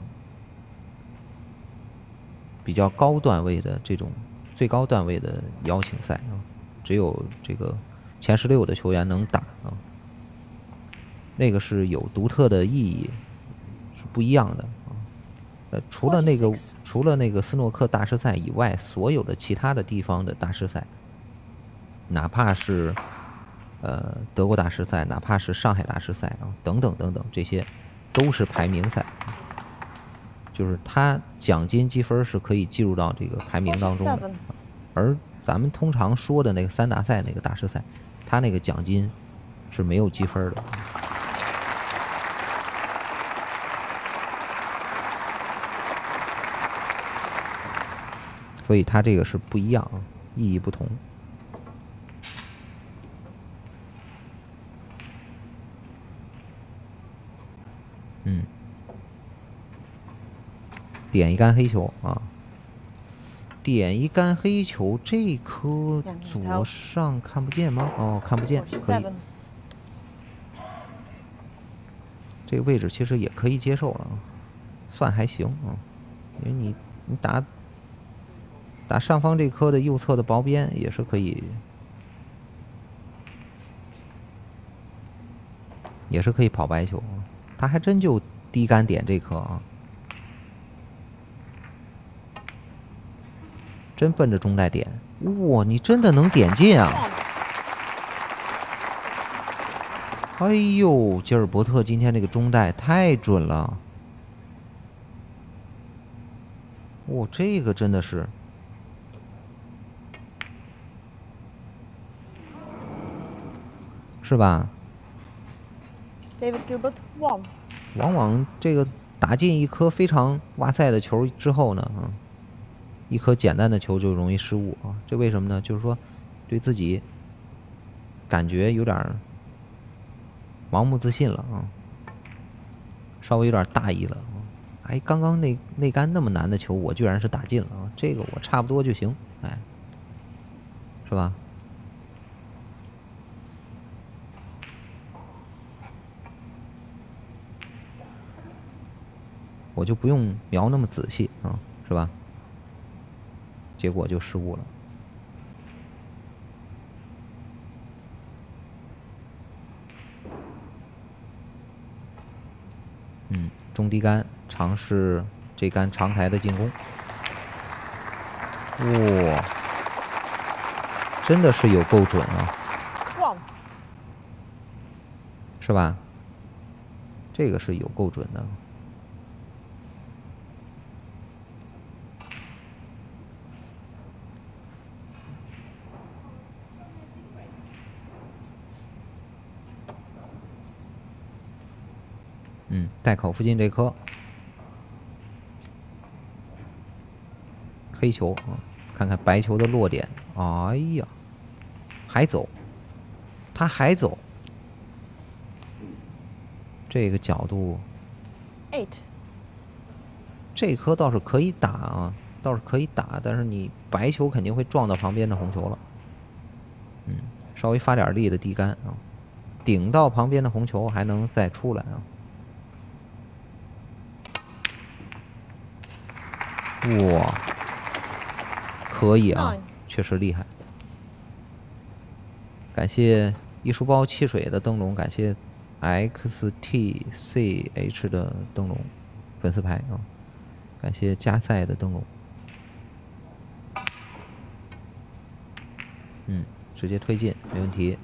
比较高段位的这种最高段位的邀请赛啊，只有这个前16的球员能打啊。那个是有独特的意义，是不一样的啊。除了那个斯诺克大师赛以外，所有的其他的地方的大师赛，哪怕是德国大师赛，哪怕是上海大师赛啊，等等等等，这些都是排名赛，就是它奖金积分是可以计入到这个排名当中的。而咱们通常说的那个3大赛那个大师赛，它那个奖金是没有积分的。所以它这个是不一样，意义不同。点一杆黑球啊， 点一杆黑球，这颗两左条上看不见吗？哦，看不见，可以。 47. 这个位置其实也可以接受了，算还行啊。因为你打上方这颗的右侧的薄边也是可以，跑白球啊。他还真就低杆点这颗啊，真奔着中带点。哇，你真的能点进啊！哎呦，吉尔伯特今天这个中带太准了！哇，这个真的是，是吧？ David Gilbert 1. 往往这个打进一颗非常哇塞的球之后呢，一颗简单的球就容易失误啊。这为什么呢？就是说，对自己感觉有点盲目自信了啊，稍微有点大意了啊。哎，刚刚那杆那么难的球，我居然是打进了啊！这个我差不多就行，哎，是吧？我就不用瞄那么仔细啊，是吧？结果就失误了。中低杆尝试这杆长台的进攻。哇，真的是有够准啊， 1. 是吧？这个是有够准的。袋口附近这颗黑球啊，看看白球的落点。哎呀，还走，他还走，这个角度， 8. 这颗倒是可以打啊，倒是可以打，但是你白球肯定会撞到旁边的红球了。稍微发点力的低杆啊，顶到旁边的红球还能再出来啊。哇，可以啊，确实厉害。感谢一书包汽水的灯笼，感谢 XTCH 的灯笼粉丝牌啊，感谢加赛的灯笼。直接推进没问题。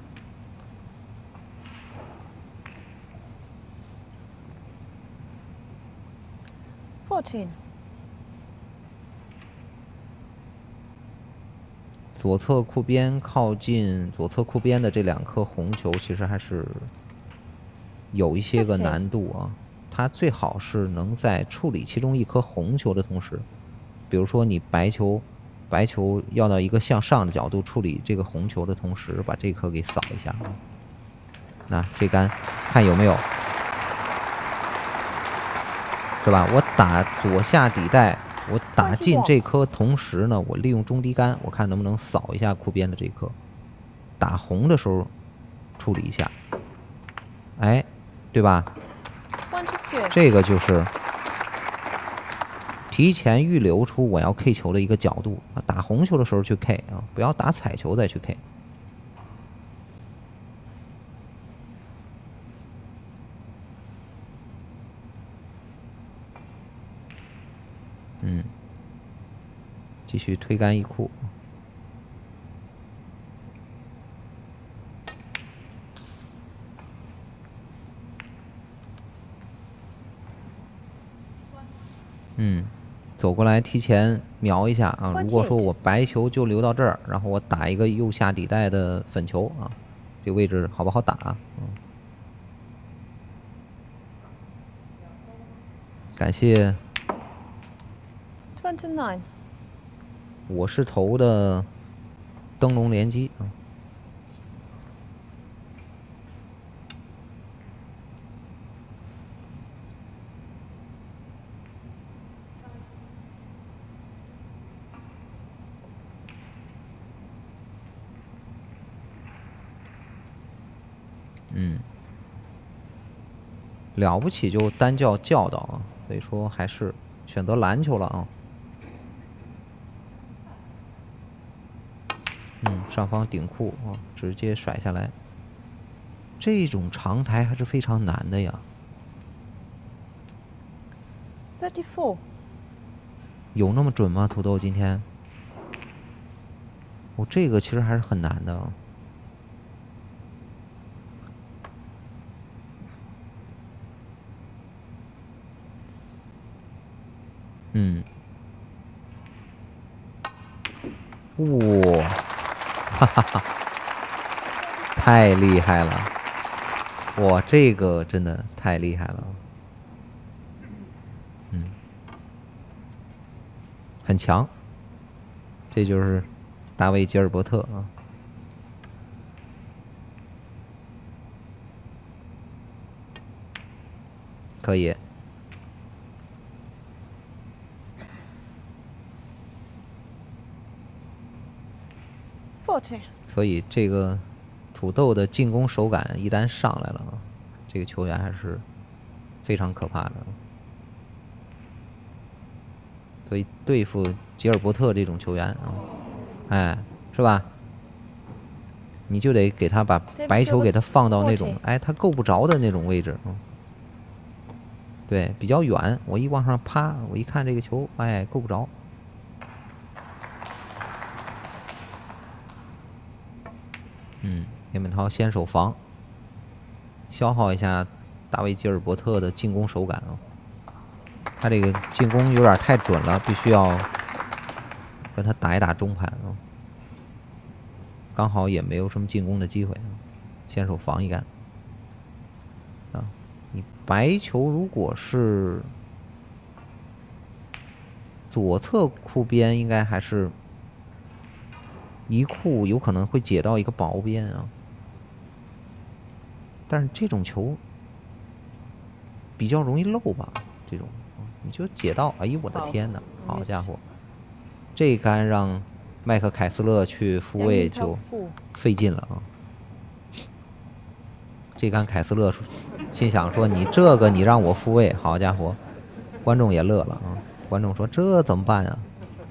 14. 左侧库边靠近左侧库边的这两颗红球，其实还是有一些个难度啊。它最好是能在处理其中一颗红球的同时，比如说你白球要到一个向上的角度处理这个红球的同时，把这颗给扫一下。那这杆看有没有，是吧？我打左下底带，我打进这颗同时呢，我利用中低杆，我看能不能扫一下库边的这颗。打红的时候处理一下，哎，对吧？这个就是提前预留出我要 K 球的一个角度啊，打红球的时候去 K 啊，不要打彩球再去 K。继续推杆一库。走过来提前瞄一下啊。如果说我白球就留到这儿，然后我打一个右下底带的粉球啊，这个位置好不好打？感谢。 29. 我是投的灯笼联机啊。 了不起就单叫教导啊，所以说还是选择篮球了啊。上方顶库啊，直接甩下来。这种长台还是非常难的呀。 34。 有那么准吗？土豆今天？这个其实还是很难的啊。哇，哈哈哈，太厉害了！哇，这个真的太厉害了。很强。这就是大卫·吉尔伯特啊。可以。 40。 所以这个土豆的进攻手感一旦上来了，这个球员还是非常可怕的。所以对付吉尔伯特这种球员啊，哎，是吧？你就得给他把白球给他放到那种他够不着的那种位置啊。对，比较远，我一往上趴，我一看这个球，够不着。叶本涛先手防，消耗一下大卫·吉尔伯特的进攻手感啊。他这个进攻有点太准了，必须要跟他打一打中盘啊。刚好也没有什么进攻的机会，先手防一干。你白球如果是左侧库边，应该还是一库有可能会解到一个薄边啊。但是这种球比较容易漏吧？这种你就解到，哎呦我的天哪！好家伙，这杆让麦克凯斯勒去复位就费劲了啊。这杆凯斯勒心想说：“你这个你让我复位，好家伙！”观众也乐了啊。观众说：“这怎么办啊？”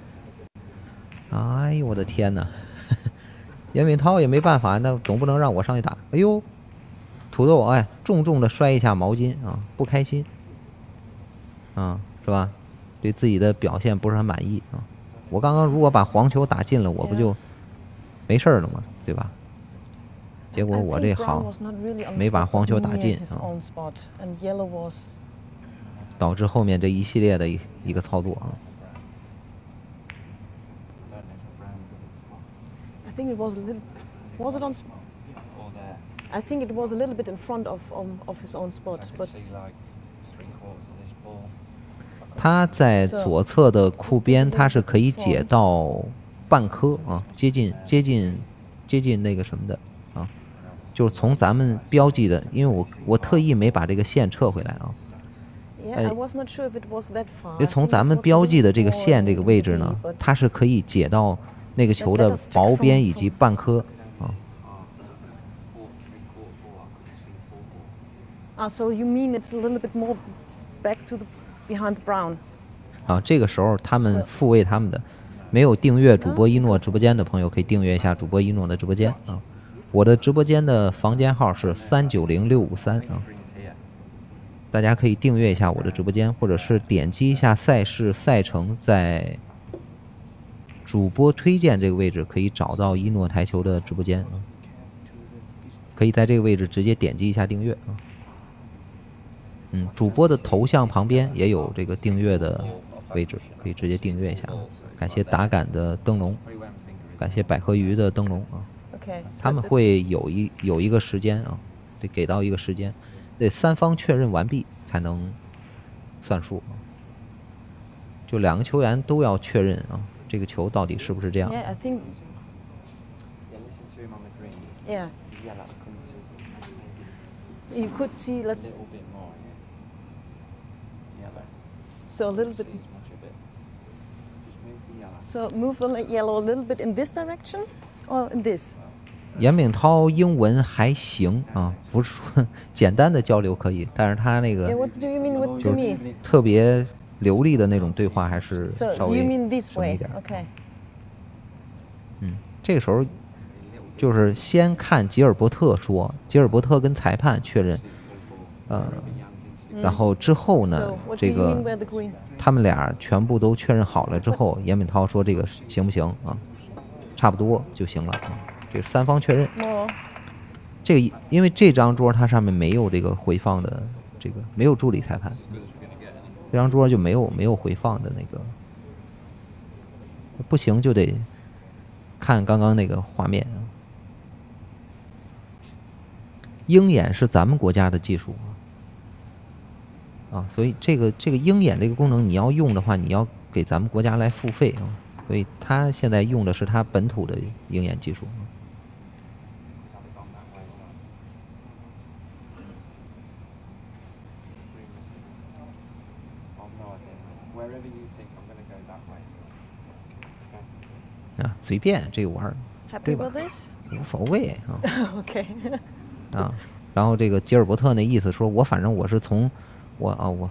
哎呦我的天哪！严敏涛也没办法，那总不能让我上去打。哎呦！土豆重重的摔一下毛巾啊，不开心啊，是吧？对自己的表现不是很满意啊。我刚刚如果把黄球打进了，我不就没事了吗？对吧？结果我这好没把黄球打进啊，导致后面这一系列的一个操作啊。 I think it was a little. Was it on? I think it was a little bit in front of his own spot, but 他在左侧的库边，他是可以解到半颗啊，接近那个什么的啊，就是从咱们标记的，因为我特意没把这个线撤回来啊。 I was not sure if it was that far. 因为从咱们标记的这个线这个位置呢，它是可以解到那个球的薄边以及半颗啊。 So you mean it's a little bit more back to behind the brown? 啊，这个时候他们复位他们的，没有订阅主播一诺直播间的朋友可以订阅一下主播一诺的直播间啊。我的直播间的房间号是390653啊，大家可以订阅一下我的直播间，或者是点击一下赛事赛程，在主播推荐这个位置可以找到一诺台球的直播间啊，可以在这个位置直接点击一下订阅啊。主播的头像旁边也有这个订阅的位置，可以直接订阅一下。感谢打杆的灯笼，感谢百合鱼的灯笼啊。他们会有一个时间啊，得给到一个时间，得三方确认完毕才能算数。就两个球员都要确认啊，这个球到底是不是这样。 Yeah, I think. Yeah. You could see. Let's. So a little bit. So move the yellow a little bit in this direction, or in this. 严炳涛英文还行啊，不是说简单的交流可以，但是他那个 Yeah, what do you mean with to me? 特别流利的那种对话还是 So 稍 you 微 mean this 什么一 way? 点。 Okay. 这个时候就是先看吉尔伯特说，吉尔伯特跟裁判确认，然后之后呢 So，what do 这 you mean 个 by the green? 他们俩全部都确认好了之后，严炳涛说这个行不行啊？差不多就行了啊。这是三方确认。 More. 这个因为这张桌它上面没有这个回放的，这个没有助理裁判，这张桌就没有回放的那个，不行就得看刚刚那个画面啊。鹰眼是咱们国家的技术啊，所以这个鹰眼这个功能你要用的话，你要给咱们国家来付费啊，所以他现在用的是他本土的鹰眼技术。 啊，随便这个玩儿， Happy 对吧 with this? 无所谓啊 Okay. 啊。然后这个吉尔伯特那意思说，我反正我是从我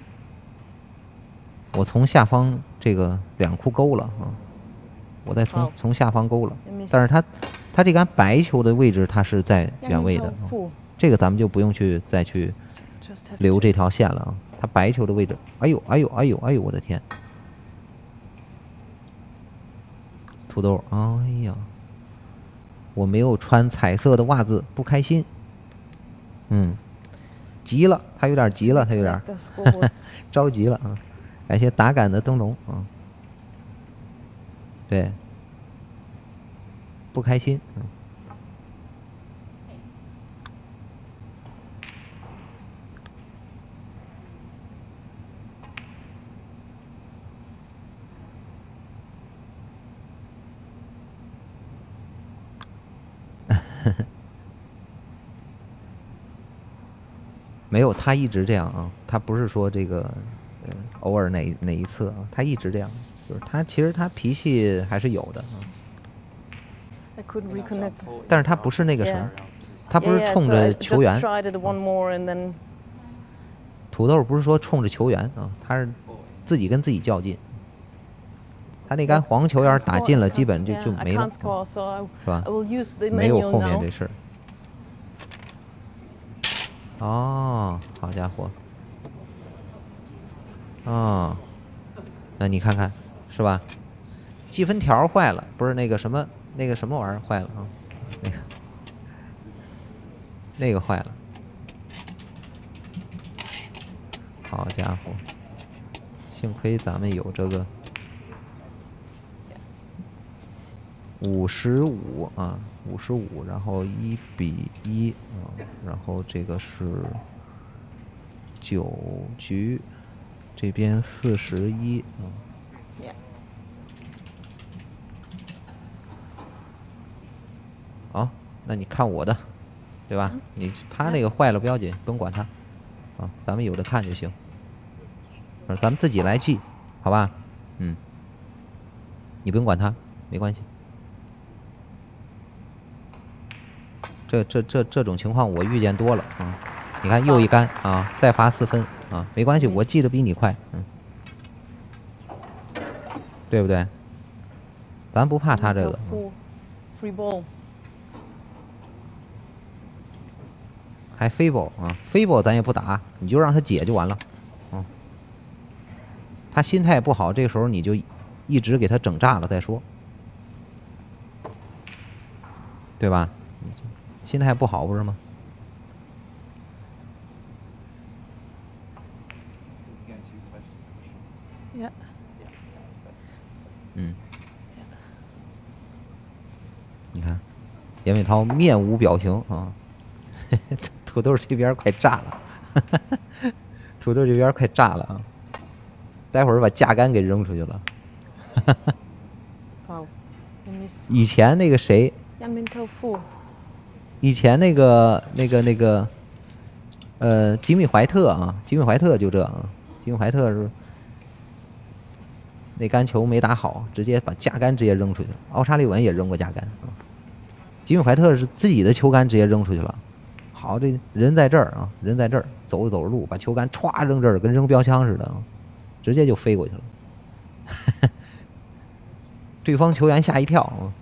从下方这个两库勾了啊，我再好从下方勾了 Let me， 但是它这杆白球的位置它是在原位的， 杨明涛负这个咱们就不用再去 Just have 留 to- 这条线了啊。它白球的位置，哎呦哎呦哎呦哎呦，我的天！土豆，哎呀，我没有穿彩色的袜子，不开心。急了，他有点急了，他有点 The scoreboard. 着急了啊！感谢打杆的灯笼啊，对，不开心。没有，他一直这样啊，他不是说这个，偶尔哪一次啊，他一直这样，就是他其实他脾气还是有的啊， I couldn't reconnect. 但是他不是那个什么，他不是 Yeah, 冲 so I 着球员 just，tried it one more and then 土豆不是说冲着球员啊，他是自己跟自己较劲。他那杆黄球要是打进了，基本就 Yeah, 就 I 没了， can't score, so I 是吧 I？will use the 没有 manual 后面 now. 这事儿。哦，好家伙！哦，那你看看，是吧？计分条坏了，不是那个什么玩意儿坏了啊？那个坏了。好家伙！幸亏咱们有这个55啊，55，然后1-1啊，然后这个是9局，这边41啊。 Yeah. 好，那你看我的，对吧？他那个坏了不要紧，不用管他，啊，咱们有的看就行。咱们自己来记，好吧？你不用管他，没关系。这种情况我遇见多了啊！你看又一杆啊，再罚4分啊，没关系，我记得比你快，对不对？咱不怕他这个。 Free ball. 还飞宝啊，飞宝咱也不打，你就让他解就完了，他心态不好，这个时候你就一直给他整炸了再说，对吧？心态不好不是吗？你看，严伟涛面无表情啊。土豆这边快炸了，土豆这边快炸了啊！待会儿把架杆给扔出去了。以前那个谁，以前那个吉米怀特啊，吉米怀特就这啊，吉米怀特是那杆球没打好，直接把架杆直接扔出去了。奥沙利文也扔过架杆啊。 吉米怀特是自己的球杆直接扔出去了。好，这人在这儿啊，人在这儿，走着走着路，把球杆歘扔这儿，跟扔标枪似的，直接就飞过去了。对方球员吓一跳啊。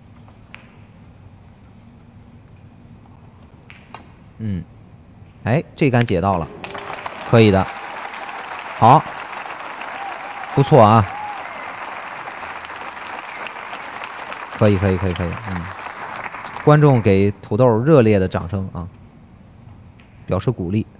哎，这杆解到了，可以的，好，不错啊，可以，观众给土豆热烈的掌声啊，表示鼓励。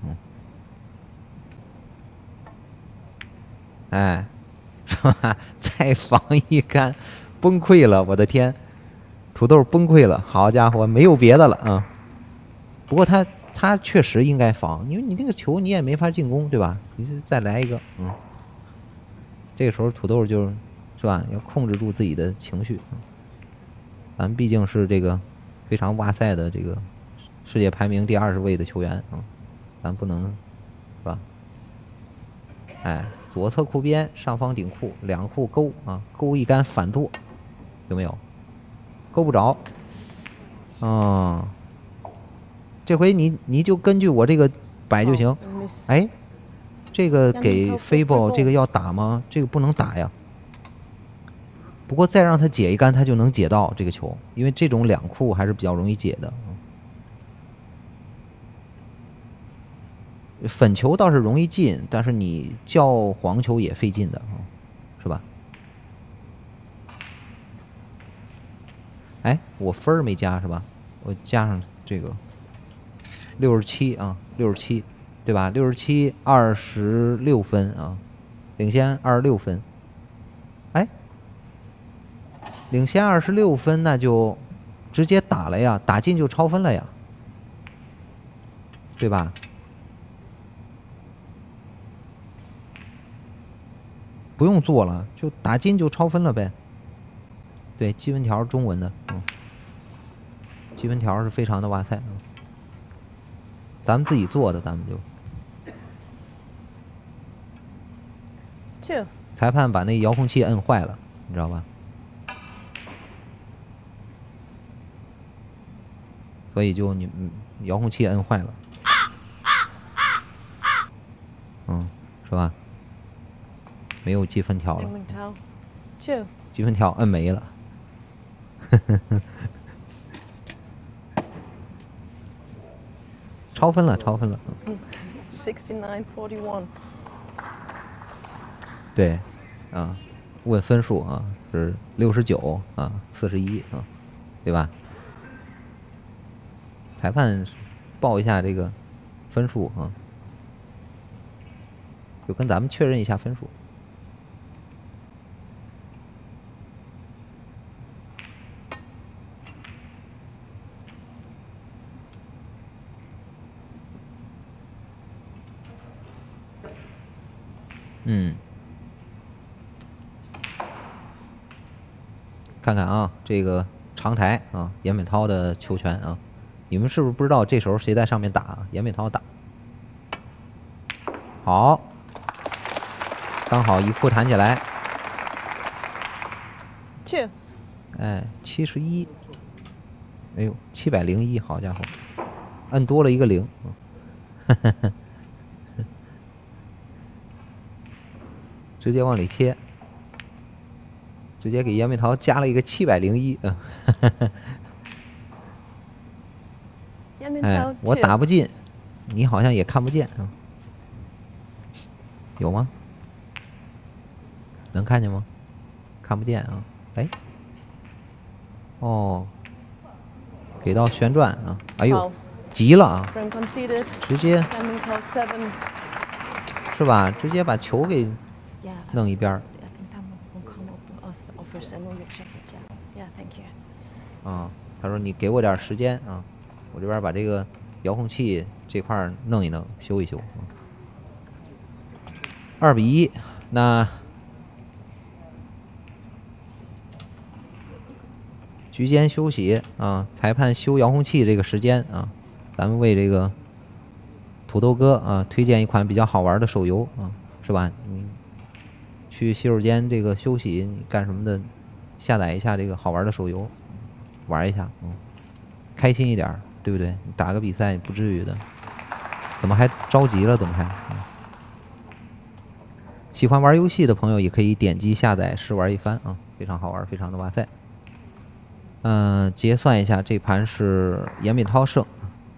哎，是吧？再防一杆，崩溃了，我的天，土豆崩溃了，好家伙，没有别的了啊。不过他确实应该防，因为你那个球你也没法进攻，对吧？你再来一个，这个时候土豆是吧？要控制住自己的情绪。咱毕竟是这个非常哇塞的这个世界排名第20位的球员啊，咱不能是吧？哎，左侧裤边，上方顶裤，两裤勾啊，勾一杆反剁，有没有？勾不着。这回你就根据我这个摆就行。哎，这个给飞豹这个要打吗？这个不能打呀。不过再让他解一杆，他就能解到这个球，因为这种两库还是比较容易解的。粉球倒是容易进，但是你叫黄球也费劲的，是吧？哎，我分儿没加是吧？我加上这个67啊，67，对吧？67 26分啊，领先26分。哎，领先26分，那就直接打了呀，打进就超分了呀，对吧？不用做了，就打进就超分了呗。对，积分条中文的，积分条是非常的哇塞，咱们自己做的，咱们就。裁判把那遥控器摁坏了，你知道吧？所以就你遥控器摁坏了，是吧？没有积分条了，积分条摁没了。超分了，超分了。 69-41。 对，啊，问分数啊，是69啊，41啊，对吧？裁判报一下这个分数啊，就跟咱们确认一下分数。看看啊，这个长台啊，严美涛的球权啊，你们是不是不知道这时候谁在上面打？严美涛打，好，刚好一库弹起来，哎，71，哎呦，701，好家伙，摁多了一个0，直接往里切。直接给严美桃加了一个701，哎，我打不进，你好像也看不见啊，有吗？能看见吗？看不见啊，哎，哦，给到旋转啊，哎呦，急了啊，直接是吧？直接把球给弄一边。他说你给我点时间啊，我这边把这个遥控器这块弄一弄，修一修。2-1，那局间休息啊，裁判修遥控器这个时间啊，咱们为这个土豆哥啊推荐一款比较好玩的手游啊，是吧？你去洗手间这个休息，你干什么的？下载一下这个好玩的手游，玩一下， 开心一点，对不对？你打个比赛不至于的，怎么还着急了？怎么还？喜欢玩游戏的朋友也可以点击下载试玩一番啊，非常好玩，非常的哇塞。结算一下，这盘是严炳涛胜。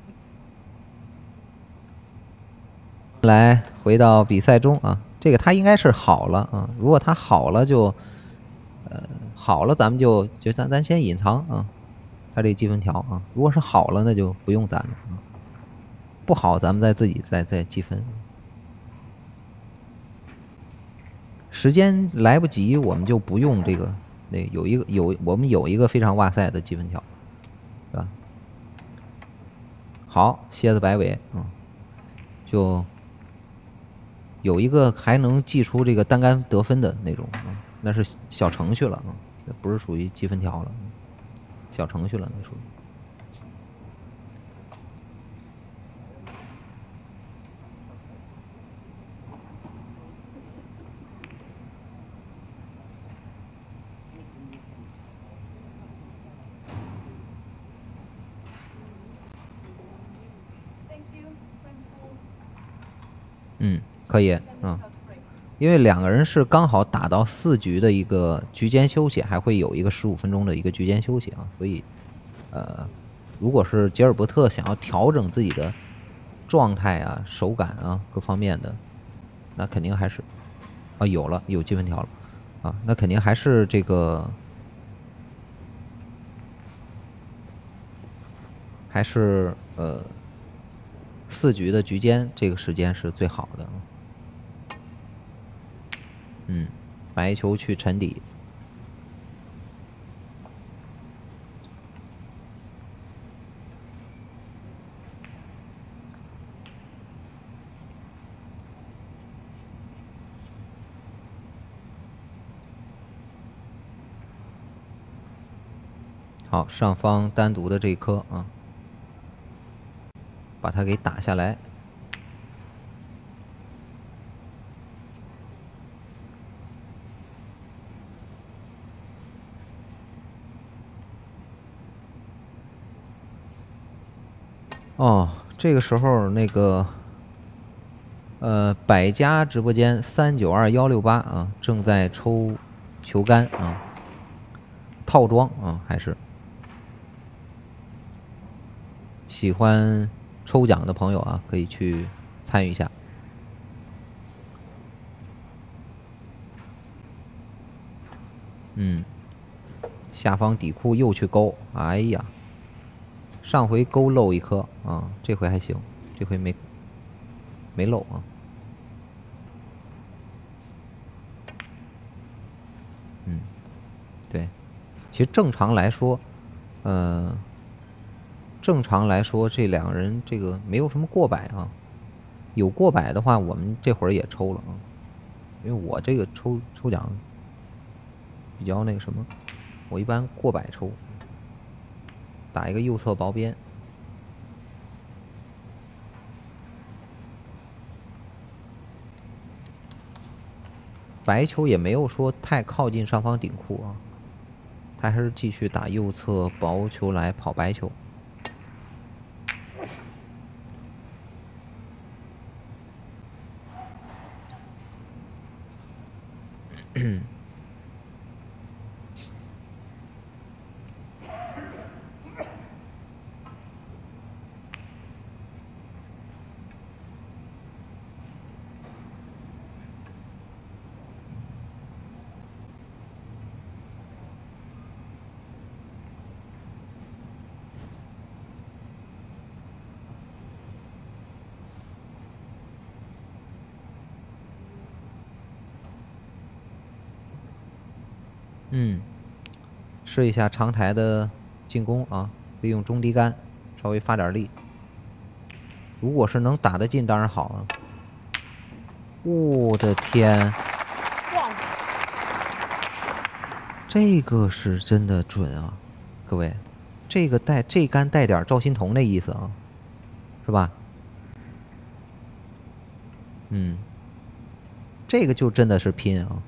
来，回到比赛中啊，这个他应该是好了啊。如果他好了就，好了，咱们咱先隐藏啊，他这个积分条啊。如果是好了，那就不用攒了啊。不好，咱们再自己再积分。时间来不及，我们就不用这个。我们有一个非常哇塞的积分条，是吧？好，蝎子摆尾，就有一个还能记出这个单杆得分的那种，那是小程序了啊，那不是属于积分条了，小程序了那属于。可以，因为两个人是刚好打到4局的一个局间休息，还会有一个15分钟的一个局间休息啊，所以，如果是杰尔伯特想要调整自己的状态啊、手感啊各方面的，那肯定还是，有积分条了，啊，那肯定还是这个，还是4局的局间这个时间是最好的。白球去沉底。好，上方单独的这一颗啊，把它给打下来。哦，这个时候那个，百家直播间392168啊，正在抽球杆啊，套装啊，还是喜欢抽奖的朋友啊，可以去参与一下。下方底库又去勾，哎呀！上回勾漏一颗啊，这回还行，这回没漏啊。对，其实正常来说，这两个人这个没有什么过百啊。有过百的话，我们这会儿也抽了啊，因为我这个抽奖比较那个什么，我一般过百抽，打一个右侧薄边。白球也没有说太靠近上方顶库啊，他还是继续打右侧薄球来跑白球。试一下长台的进攻啊，利用中低杆稍微发点力。如果是能打得进，当然好啊。我的天，这个是真的准啊，各位，这杆带点赵心童那意思啊，是吧？这个就真的是拼啊。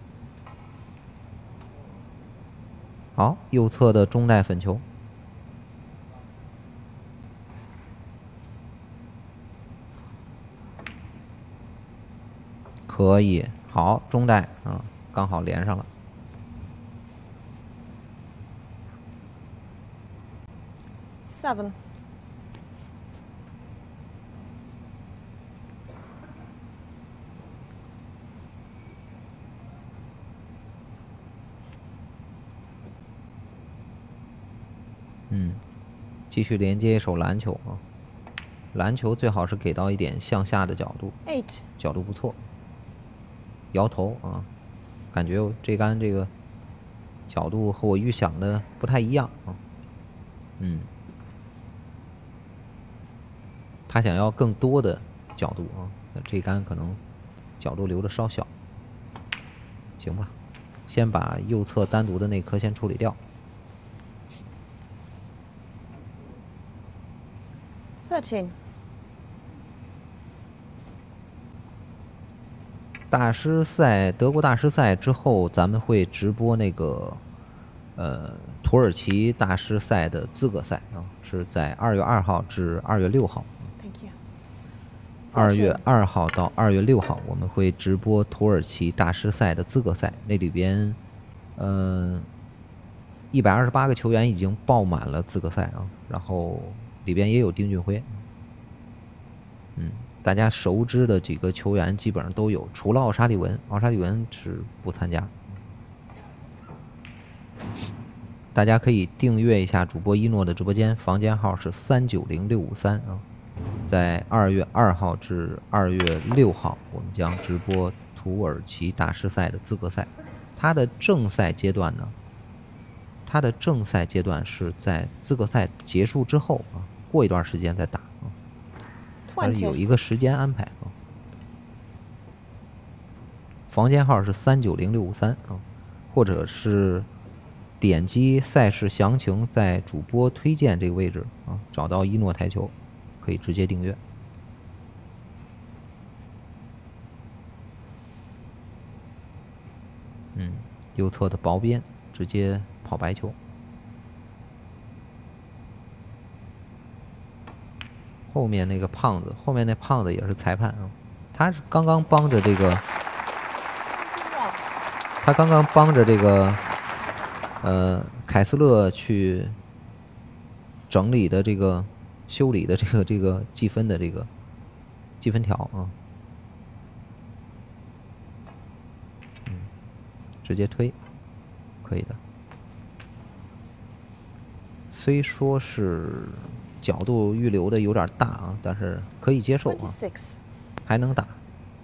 好，右侧的中带粉球。 可以，好，中带啊，刚好连上了。 7. 继续连接一手篮球啊，篮球最好是给到一点向下的角度， 8. 角度不错。摇头啊，感觉这杆这个角度和我预想的不太一样啊。他想要更多的角度啊，那这杆可能角度留的稍小。行吧，先把右侧单独的那颗先处理掉。 13. 大师赛，德国大师赛之后，咱们会直播那个土耳其大师赛的资格赛啊，是在2月2号至2月6号。 Thank you. 2月2号到2月6号，我们会直播土耳其大师赛的资格赛。那里边，128个球员已经报满了资格赛啊，然后里边也有丁俊晖。大家熟知的几个球员基本上都有，除了奥沙利文，奥沙利文是不参加。大家可以订阅一下主播一诺的直播间，房间号是390653啊。在2月2号至2月6号，我们将直播土耳其大师赛的资格赛。它的正赛阶段呢，是在资格赛结束之后啊，过一段时间再打啊，它是有一个时间安排啊。房间号是390653啊，或者是点击赛事详情，在主播推荐这个位置啊，找到一诺台球，可以直接订阅。右侧的薄边直接跑白球。后面那胖子也是裁判啊，他是刚刚帮着这个，凯斯勒去整理的这个修理的这个计分的这个计分条啊。直接推，可以的。虽说是角度预留的有点大啊，但是可以接受啊，还能打。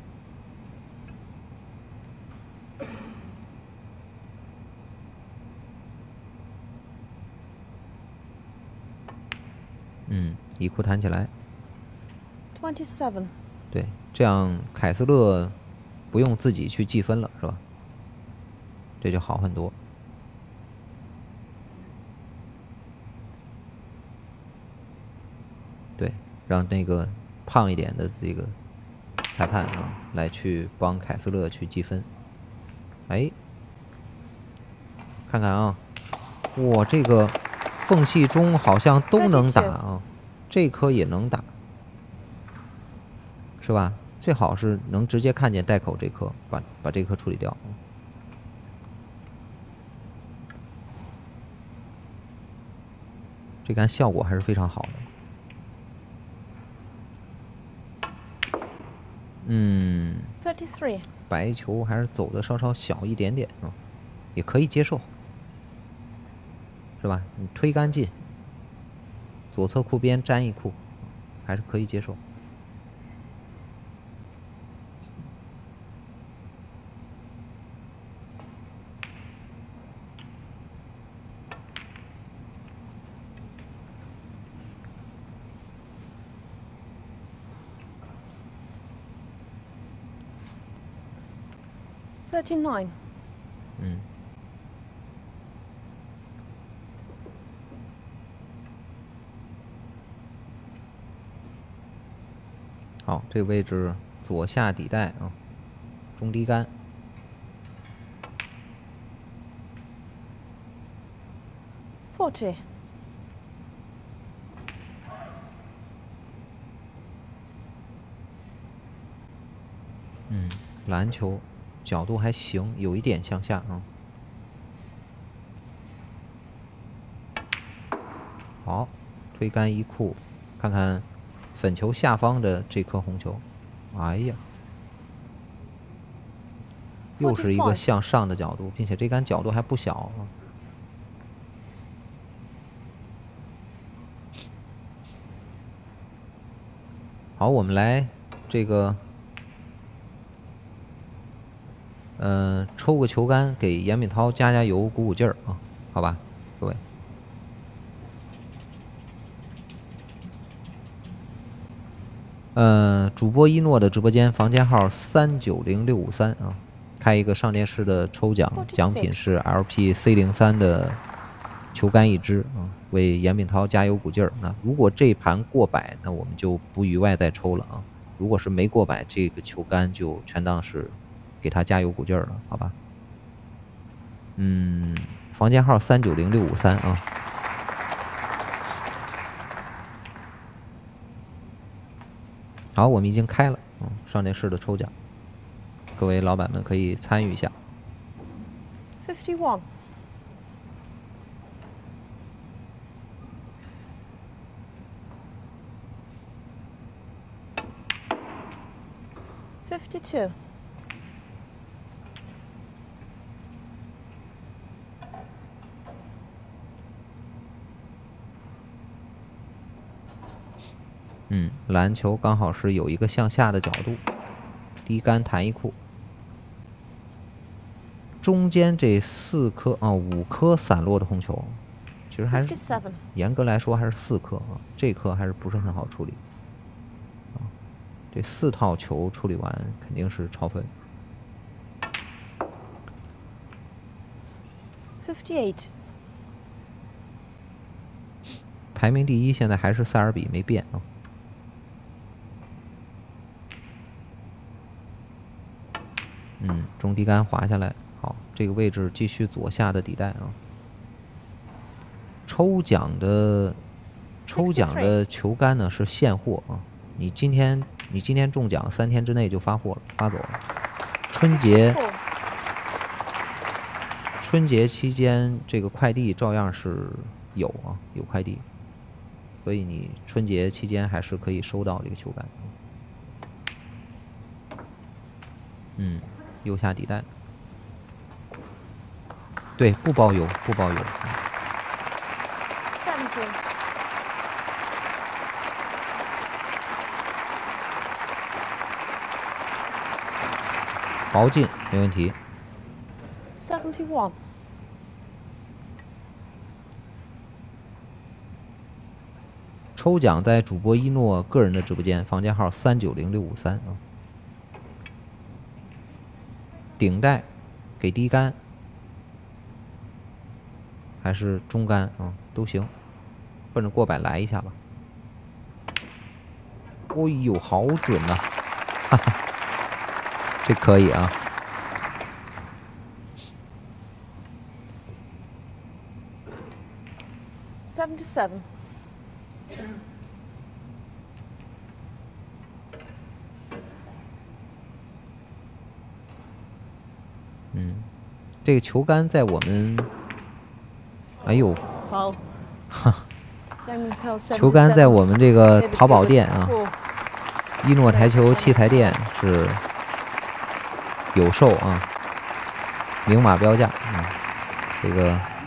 一库弹起来。 27. 对，这样凯斯勒不用自己去计分了，是吧？这就好很多。对，让那个胖一点的这个裁判啊，来去帮凯斯勒去计分。哎，看看啊，哇，这个缝隙中好像都能打啊，这颗也能打，是吧？最好是能直接看见袋口这颗，把这颗处理掉。这杆效果还是非常好的。 33. 白球还是走的稍稍小一点点啊，也可以接受，是吧？你推杆进，左侧库边粘一库，还是可以接受。 39. 好，这个位置左下底带啊，中低杆。 40. 篮球角度还行，有一点向下啊。好，推杆一库，看看粉球下方的这颗红球。哎呀，又是一个向上的角度，并且这杆角度还不小啊。好，我们来这个，抽个球杆给严敏涛加油、鼓劲儿啊，好吧，各位。主播一诺的直播间房间号390653啊，开一个上电视的抽奖，奖品是 LP C03的球杆一支啊，为严炳涛加油鼓劲儿。那如果这盘过百，那我们就不余外再抽了啊。如果是没过百，这个球杆就全当是给他加油鼓劲儿了，好吧？房间号390653啊。好，我们已经开了，上电视的抽奖，各位老板们可以参与一下。 51. 52. 篮球刚好是有一个向下的角度，低杆弹一库，中间这5颗散落的红球，其实还是严格来说还是4颗啊，这颗还是不是很好处理啊。这4套球处理完肯定是超分。 58. 排名第一现在还是塞尔比没变啊。中低杆滑下来，好，这个位置继续左下的底带啊。抽奖的球杆呢是现货啊，你今天中奖3天之内就发货了，发走了。春节期间这个快递照样是有啊，有快递，所以你春节期间还是可以收到这个球杆。右下底带，对，不包邮，不包邮。 70. 薄进没问题。 71. 抽奖在主播一诺个人的直播间，房间号390653啊。顶带给低杆还是中杆啊，都行，奔着过百来一下吧。哎呦，好准呐、哈哈，这可以啊。 77. 这个球杆在我们，哎呦，哈，球杆在我们这个淘宝店啊，一诺台球器材店是有售啊，明码标价啊，这个